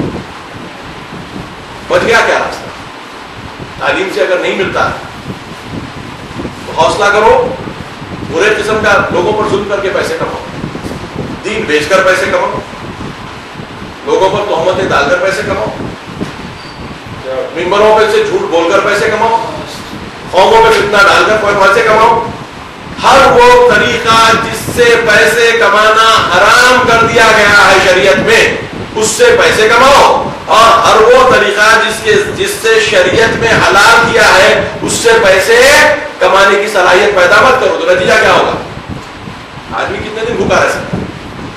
بچ گیا کیا راستہ؟ تعلیم سے اگر نہیں ملتا تو حوصلہ کرو, برے قسم کا لوگوں پر ظلم کر کے پیسے کماؤ, دین بیچ کر پیسے کماؤ, لوگوں پر تہمتیں ڈال کر پیسے کماؤ, ممبروں پہ سے جھوٹ بول کر پیسے کماؤ, قوموں پہ فتنہ ڈال کر پیسے کماؤ. ہر وہ طریقہ جس سے پیسے کمانا حرام کر دیا گیا ہے شریعت میں, اس سے پیسے کماؤ. اور ہر وہ طریقہ جس سے شریعت میں حلال کیا ہے اس سے پیسے کمانے کی صلاحیت پیدا مت کرو. تو نتیجہ کیا ہوگا؟ آدمی کتنے دن بھوکا رہ سکتا ہے؟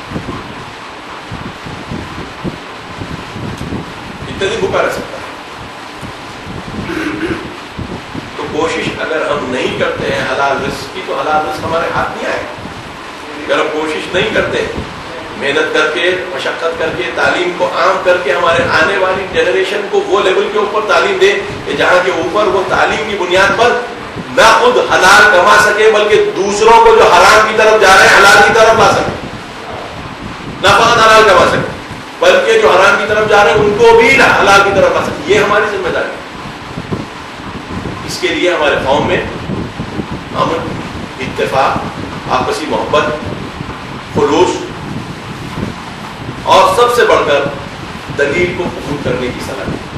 کتنے دن بھوکا رہ سکتا ہے؟ تو کوشش اگر ہم نہیں کرتے ہیں حلال رزق کی تو حلال رزق ہمارے ہاتھ نہیں آئے. اگر ہم کوشش نہیں کرتے, محنت کر کے, مشقت کر کے, تعلیم کو عام کر کے ہمارے آنے والی جنریشن کو وہ لیول کے اوپر تعلیم دے کہ جہاں کے اوپر وہ تعلیم کی بنیاد پر نہ خود حلال کما سکے بلکہ دوسروں کو جو حرام کی طرف جا رہے ہیں حلال کی طرف لا سکے. نہ فقط حلال کما سکے بلکہ جو حرام کی طرف جا رہے ہیں ان کو بھی حلال کی طرف لا سکے. یہ ہماری ذمہ داری ہے. اس کے لیے ہمارے قوم میں امن, اتفاق, آپسی محبت, خلوص اور سب سے بڑھ کر دلیل کو قبول کرنے کی صلاحیت.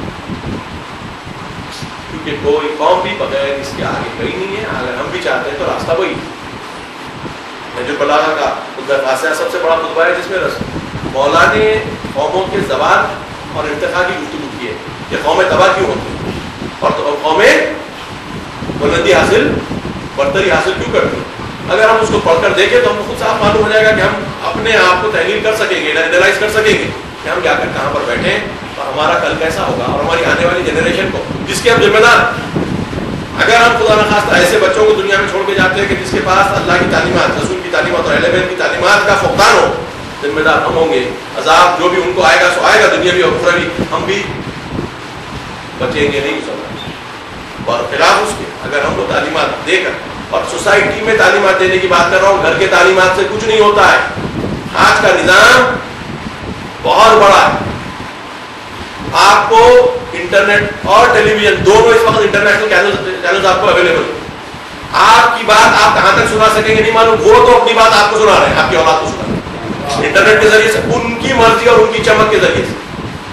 کیونکہ کوئی قوم بھی بغیر اس کے آگے کہیں نہیں ہے. اگر ہم بھی چاہتے ہیں تو راستہ وہی. جو بلاغہ کا خطبہ خاصہ سب سے بڑا خطبہ ہے جس میں مولا نے قوموں کے زوال اور ارتقاء کی گفتگو کی ہے کہ قومیں تباہ کیوں ہوتی ہیں اور قومیں بلندی حاصل, برتری حاصل کیوں کرتی ہیں. اگر ہم اس کو پڑھ کر دیکھیں تو ہم کو خود صاف معلوم ہو جائے گا کہ ہم اپنے آپ کو تحلیل کر سکیں گے, انالائز کر سکیں گے کہ ہم کیا کر کہاں پر بیٹھے اور ہمارا کل کیسا ہوگا, اور ہماری آنے والی جنریشن کو جس کے ہم ذمہ دار. اگر ہم خدا نخواستہ ایسے بچوں کو دنیا میں چھوڑ کے جاتے ہیں کہ جس کے پاس اللہ کی تعلیمات, رسول کی تعلیمات اور اہل بیت کی تعلیمات کا فقدان ہو, ذمہ دار ہم ہوں گے. عذاب جو بھی ان کو آئے گا سو آئے گا, دنیا بھی اور اخروی, ہم بھی بچیں گے نہیں سمجھ. اور خلاف اس کے اگر ہم کو تعلیمات دے کر, اور سوسائٹی میں تعلیمات دینے کی بات کر رہا ہوں, گھر کے تعلیمات سے کچھ نہیں ہوتا ہے. آج کا نظام بہت بڑا ہے. آپ کو انٹرنیٹ اور ٹیلی ویژن دونوں اس وقت انٹرنیشنل چینلز آپ کو اویلیبل ہیں. آپ کی بات آپ کہاں تک سنا سکیں گے نہیں معلوم, وہ تو اپنی بات آپ کو سنا رہے ہیں, آپ کی اولاد کو سنا رہے ہیں انٹرنیٹ کے ذریعے سے, ان کی مرضی اور ان کی چمک کے ذریعے سے.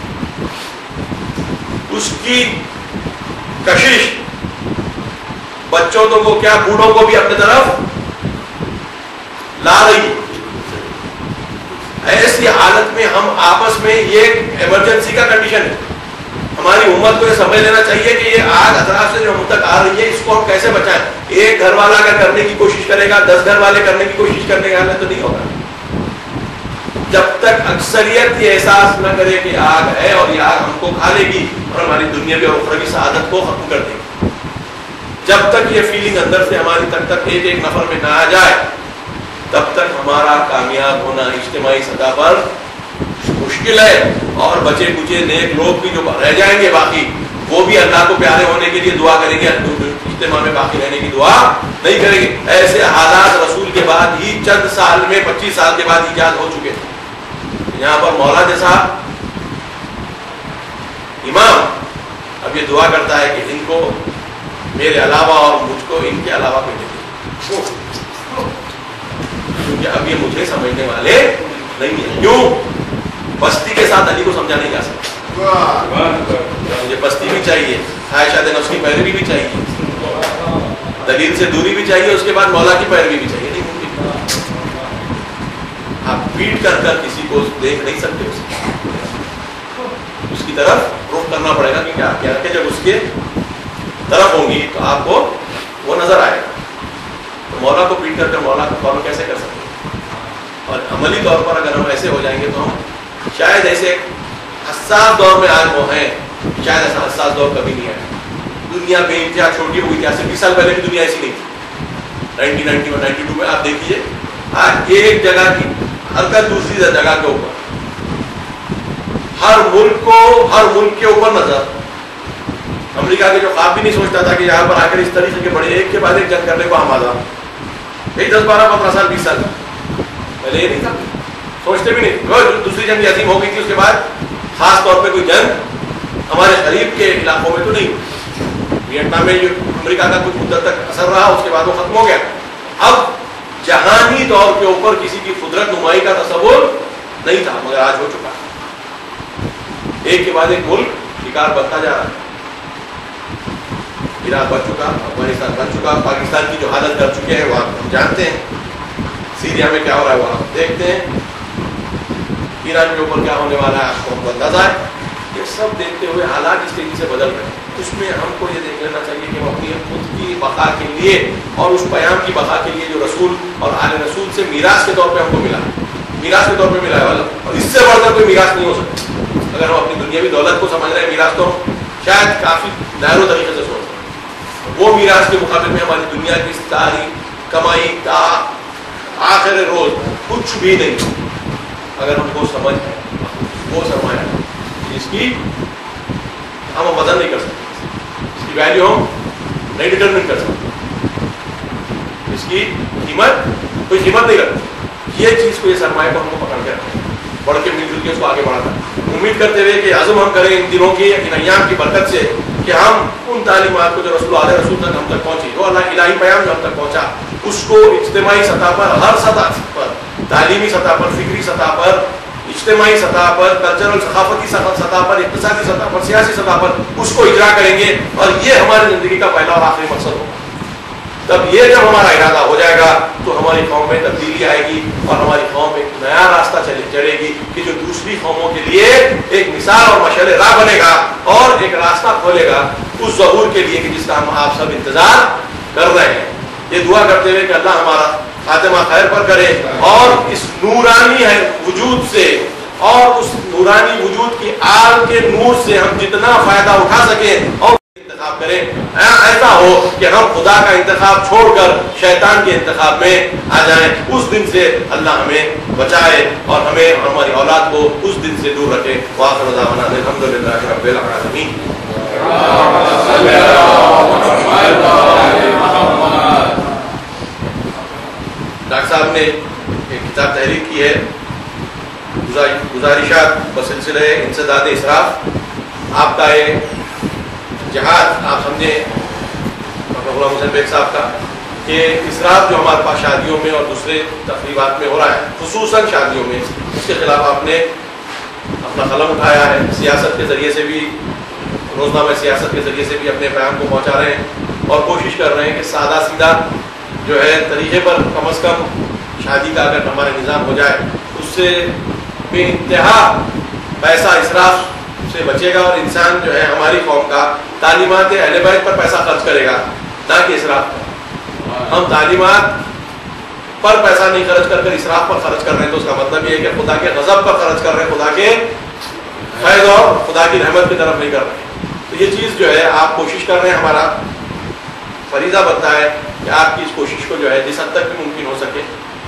اس کی کشش بچوں کو کیا بوڑھوں کو بھی اپنے طرف لا رہی ہے. ایسی حالت میں ہم آپس میں, یہ ایمرجنسی کا کنڈیشن ہے. ہماری امت کو یہ سمجھ لینا چاہیے کہ یہ آگ اطراف سے جو ہم تک آ رہی ہے, اس کو ہم کیسے بچائیں. ایک گھر والا اگر کرنے کی کوشش کرے گا, 10 گھر والے کرنے کی کوشش کرنے کا تو نہیں ہوگا. جب تک اکثریت یہ احساس نہ کرے کہ آگ ہے اور یہ آگ ہم کو کھا لے گی اور ہماری دنیاوی اور اخروی سعادت کو ختم کر دے گی, جب تک یہ فیلنگ اندر سے ہماری تک ایک ایک نفر میں نہ آ جائے, تب تک ہمارا کامیاب ہونا اجتماعی سطح پر مشکل ہے. اور بچے کچے نیک لوگ بھی جو رہ جائیں گے باقی, وہ بھی اللہ کو پیارے ہونے کے لیے دعا کریں گے, اجتماع میں باقی رہنے کی دعا نہیں کریں گے. ایسے حالات رسول کے بعد ہی چند سال میں, 25 سال کے بعد ایجاد ہو چکے. یہاں پر مولا جیسا امام اب یہ دعا کرتا ہے کہ ان کو میرے علاوہ اور مجھ کو ان کے علاوہ کوئی نہیں, کیونکہ اب یہ مجھے سمجھنے والے نہیں ہیں. کیوں؟ بستی کے ساتھ علی کو سمجھا نہیں جا سکتا. مجھے بستی بھی چاہیے, خواہشات نفس کی پیروی بھی چاہیے, دلیل سے دوری بھی چاہیے, اس کے بعد مولا کی پیروی بھی چاہیے. نہیں ممکن. آپ پیٹ کر کر کسی کو دیکھ نہیں سکتے, اس کی طرف رخ کرنا پڑے گا, کیونکہ آپ کیا کہ جب اس کے طرف ہوں گی تو آپ کو وہ نظر آئے گا. تو مولا کو پیٹ کر مولا کو فالو کیسے کر سکتے ہیں؟ اور عملی طور پر اگر ہم ایسے ہو جائیں گے تو ہم شاید ایسے حساس دور میں آج وہ ہیں, شاید ایسا حساس دور کبھی نہیں آیا. دنیا بے انتہا چھوٹی ہو گئی تھی. آج سے 20 سال پہلے بھی دنیا ایسی نہیں تھی. 1991 92 میں آپ دیکھیے, آج ایک جگہ کی حرکت دوسری جگہ کے اوپر, ہر ملک کے اوپر نظر. امریکہ کے جو خواب بھی نہیں سوچتا تھا کہ یہاں پر آ کر اس طریقے کے بڑے ایک کے بعد ایک جنگ کرنے کو آمادہ, ایک 10 12 15 سال 20 سال پہلے یہ نہیں تھا, سوچتے بھی نہیں. دوسری جنگ عظیم ہو گئی تھی, اس کے بعد خاص طور پہ کوئی جنگ ہمارے قریب کے علاقوں میں تو نہیں. ویتنام میں جو امریکہ کا کچھ مدت تک اثر رہا, اس کے بعد وہ ختم ہو گیا. اب جہانی طور کے اوپر کسی کی قدرت نمائی کا تصور نہیں تھا, مگر آج ہو چکا. ایک کے بعد ایک ملک شکار بنتا جا رہا ہے. عراق بن چکا, افغانستان بن چکا, پاکستان کی جو حالت کر چکے ہیں وہ ہم جانتے ہیں. سیریا میں کیا ہو رہا ہے وہ آپ دیکھتے ہیں. ایران کے اوپر کیا ہونے والا ہے آپ کو اندازہ ہے. یہ سب دیکھتے ہوئے حالات اس تیزی سے بدل رہے ہیں. اس میں ہم کو یہ دیکھ لینا چاہیے کہ ہم اپنی خود کی بقا کے لیے اور اس پیام کی بقا کے لیے جو رسول اور آل رسول سے میراث کے طور پہ ہم کو ملا, میراث کے طور پہ ملا ہے والا, اور اس سے بڑھ کر کوئی میراث نہیں ہو سکتا. اگر ہم اپنی دنیاوی دولت کو سمجھ رہے ہیں میراث, تو شاید کافی نہرو طریقے سے سوچ رہے ہیں. وہ میراث کے مقابلے میں ہماری دنیا کی ساری کمائی کا آخر روز کچھ بھی نہیں. اگر ہم کو سمجھ وہ سرمایہ اس کی ہم وزن نہیں کر سکتے, اس کی ویلیو ہم نہیں ڈٹرمن کر سکتے, اس کی قیمت کوئی قیمت نہیں رکھتی. یہ چیز کو, یہ سرمایہ کو ہم کو پکڑ کے رکھیں, بڑھ کے مل جل کے اس کو آگے بڑھاتا. امید کرتے ہوئے کہ عزم ہم کریں ان دنوں کی, ان ایام کی برکت سے, کہ ہم ان تعلیمات کو جو رسول علیہ رسول تک ہم تک پہنچی, جو اللہ الہی پیام جو ہم تک پہنچا, اس کو اجتماعی سطح پر, ہر سطح پر, تعلیمی سطح پر, فکری سطح پر, اجتماعی سطح پر, کلچرل ثقافتی سطح پر, اقتصادی سطح پر, سیاسی سطح پر اس کو اجرا کریں گے. اور یہ ہماری زندگی کا پہلا اور آخری مقصد ہوگا. تب یہ جب ہمارا ارادہ ہو جائے گا تو ہماری قوم میں تبدیلی آئے گی, اور ہماری قوم ایک نیا راستہ چڑھے گی کہ جو دوسری قوموں کے لیے ایک مثال اور مشعل راہ بنے گا, اور ایک راستہ کھولے گا اس ظہور کے لیے کہ جس کا ہم آپ سب انتظار کر رہے ہیں. یہ دعا کرتے ہوئے کہ اللہ ہمارا خاتمہ خیر پر کرے اور اس نورانی وجود سے اور اس نورانی وجود کی آل کے نور سے ہم جتنا فائدہ اٹھا سکیں اور انتخاب کریں. ایسا ہو کہ ہم خدا کا انتخاب چھوڑ کر شیطان کے انتخاب میں آ جائیں. اس دن سے اللہ ہمیں بچائے اور ہمیں اور ہماری اولاد کو اس دن سے دور رکھے. وآخر دعوانا الحمدللہ رب العالمین. ڈاکٹر صاحب نے ایک کتاب تحریر کی ہے گزارشات بسلسلہ انسداد اسراف. آپ کا یہ جہاد آپ سمجھیں غلام حسین بیگ صاحب کا کہ اسراف جو ہمارے پاس شادیوں میں اور دوسرے تقریبات میں ہو رہا ہے خصوصاً شادیوں میں, اس کے خلاف آپ نے اپنا قلم اٹھایا ہے. سیاست کے ذریعے سے بھی روزنامہ سیاست کے ذریعے سے بھی اپنے پیغام کو پہنچا رہے ہیں اور کوشش کر رہے ہیں کہ سادہ سیدھا جو ہے طریقے پر کم از کم شادی کا اگر ہمارا نظام ہو جائے اس سے بے انتہا پیسہ اسراف سے بچے گا اور انسان جو ہے ہماری قوم کا تعلیمات اہل بیت پر پیسہ خرچ کرے گا نہ کہ اسراف پر. ہم تعلیمات پر پیسہ نہیں خرچ کر اسراف پر خرچ کر رہے ہیں تو اس کا مطلب یہ ہے کہ خدا کے غضب پر خرچ کر رہے ہیں, خدا کے فیض اور خدا کی رحمت کی طرف نہیں کر رہے ہیں. تو یہ چیز جو ہے آپ کوشش کر رہے ہیں, ہمارا فریضہ بنتا ہے کہ آپ کی اس کوشش کو جو ہے جس حد تک بھی ممکن ہو سکے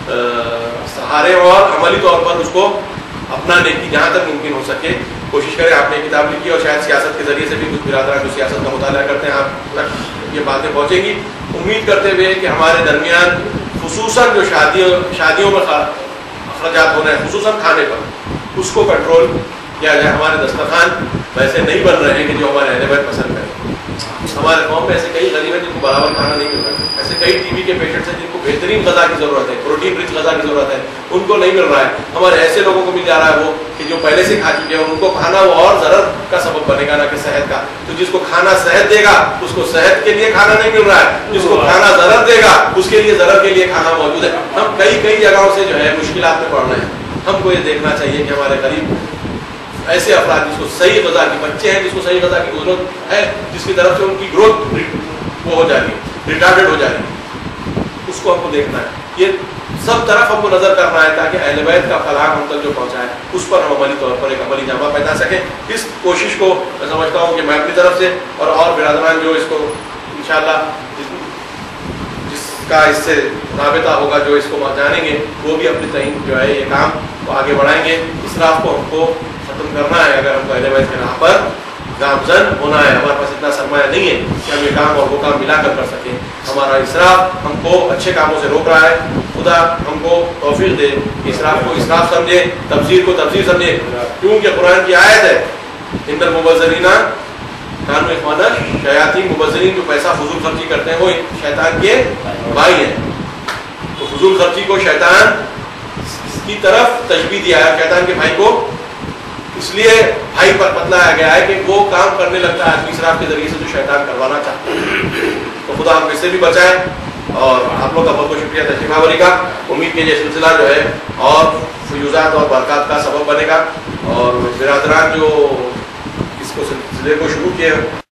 سہارے اور عملی طور پر اس کو اپنانے کی جہاں تک ممکن ہو سکے کوشش کریں. آپ نے کتاب لکھی اور شاید سیاست کے ذریعے سے بھی کچھ برادران جو سیاست کا مطالعہ کرتے ہیں آپ تک یہ باتیں پہنچیں گی. امید کرتے ہوئے کہ ہمارے درمیان خصوصاً جو شادیوں میں اخراجات ہو رہے ہیں خصوصاً کھانے پر اس کو کنٹرول کیا جائے. ہمارے دسترخوان ویسے نہیں بن رہے ہیں کہ جو ہمارے اہل بیت پسند کریں. ہمارے قوم میں ایسے کئی غریب ہیں جن کو برابر کھانا نہیں مل رہا ہے, ایسے کئی ٹی بی کے پیشنٹس ہیں جن کو بہترین غذا کی ضرورت ہے, پروٹین رچ غذا کی ضرورت ہے, ان کو نہیں مل رہا ہے. ہمارے ایسے لوگوں کو مل جا رہا ہے وہ کہ جو پہلے سے کھا چکے ہیں ان کو کھانا وہ اور ضرر کا سبب بنے گا نہ کہ صحت کا. تو جس کو کھانا صحت دے گا اس کو صحت کے لیے کھانا نہیں مل رہا ہے, جس کو کھانا ضرر دے گا اس کے لیے ضرر کے لیے کھانا موجود ہے. ہم کئی جگہوں سے جو ہے مشکلات میں پڑ رہے ہیں. ہم کو یہ دیکھنا چاہیے کہ ہمارے غریب ایسے افراد جس کو صحیح غذا کی بچے ہیں جس کو صحیح غذا کی ضرورت ہے جس کی طرف سے ان کی گروتھ وہ ہو جا رہی ہے ریٹارڈڈ ہو جا رہی ہے, اس کو ہم کو دیکھنا ہے. یہ سب طرف ہم کو نظر کرنا ہے تاکہ اہل بیت کا فلاح ہم تک جو پہنچا ہے اس پر ہم عملی طور پر ایک عملی جامہ پہنا سکیں. اس کوشش کو میں سمجھتا ہوں کہ میں اپنی طرف سے اور برادران جو اس کو انشاءاللہ جس کا اس سے رابطہ ہوگا جو اس کو جانیں گے وہ بھی اپنی تعین جو ہے یہ کام کو آگے بڑھائیں گے. اسراف کو ہم کو ختم کرنا ہے. اگر ہم کو اہل بیت کے راہ پر گامزن ہونا ہے, ہمارے پاس اتنا سرمایہ نہیں ہے کہ ہم یہ کام اور وہ کام ملا کر سکیں. ہمارا اسراف ہم کو اچھے کاموں سے روک رہا ہے. خدا ہم کو توفیق دے کہ اسراف کو اسراف سمجھے, تبذیر کو تبذیر سمجھے, کیونکہ قرآن کی آیت ہے ان المبذرین کانوا اخوانا الشیاطین. مبذرین جو پیسہ فضول خرچی کرتے ہیں وہ شیطان کے بھائی ہیں. تو فضول خرچی کو شیطان کی طرف تشبیہ دیا ہے, شیطان کے بھائی کو اس لیے بھائی پر بتلایا گیا ہے کہ وہ کام کرنے لگتا ہے آدمی اسراف کے ذریعے سے جو شیطان کروانا چاہتا ہے. تو خدا ہم اس سے بھی بچائے. اور آپ لوگ کا بہت بہت شکریہ تشریف آوری کا. امید کہ یہ سلسلہ جو ہے اور فیوزات اور برکات کا سبب بنے گا اور برادران جو اس کو سلسلے کو شروع کیے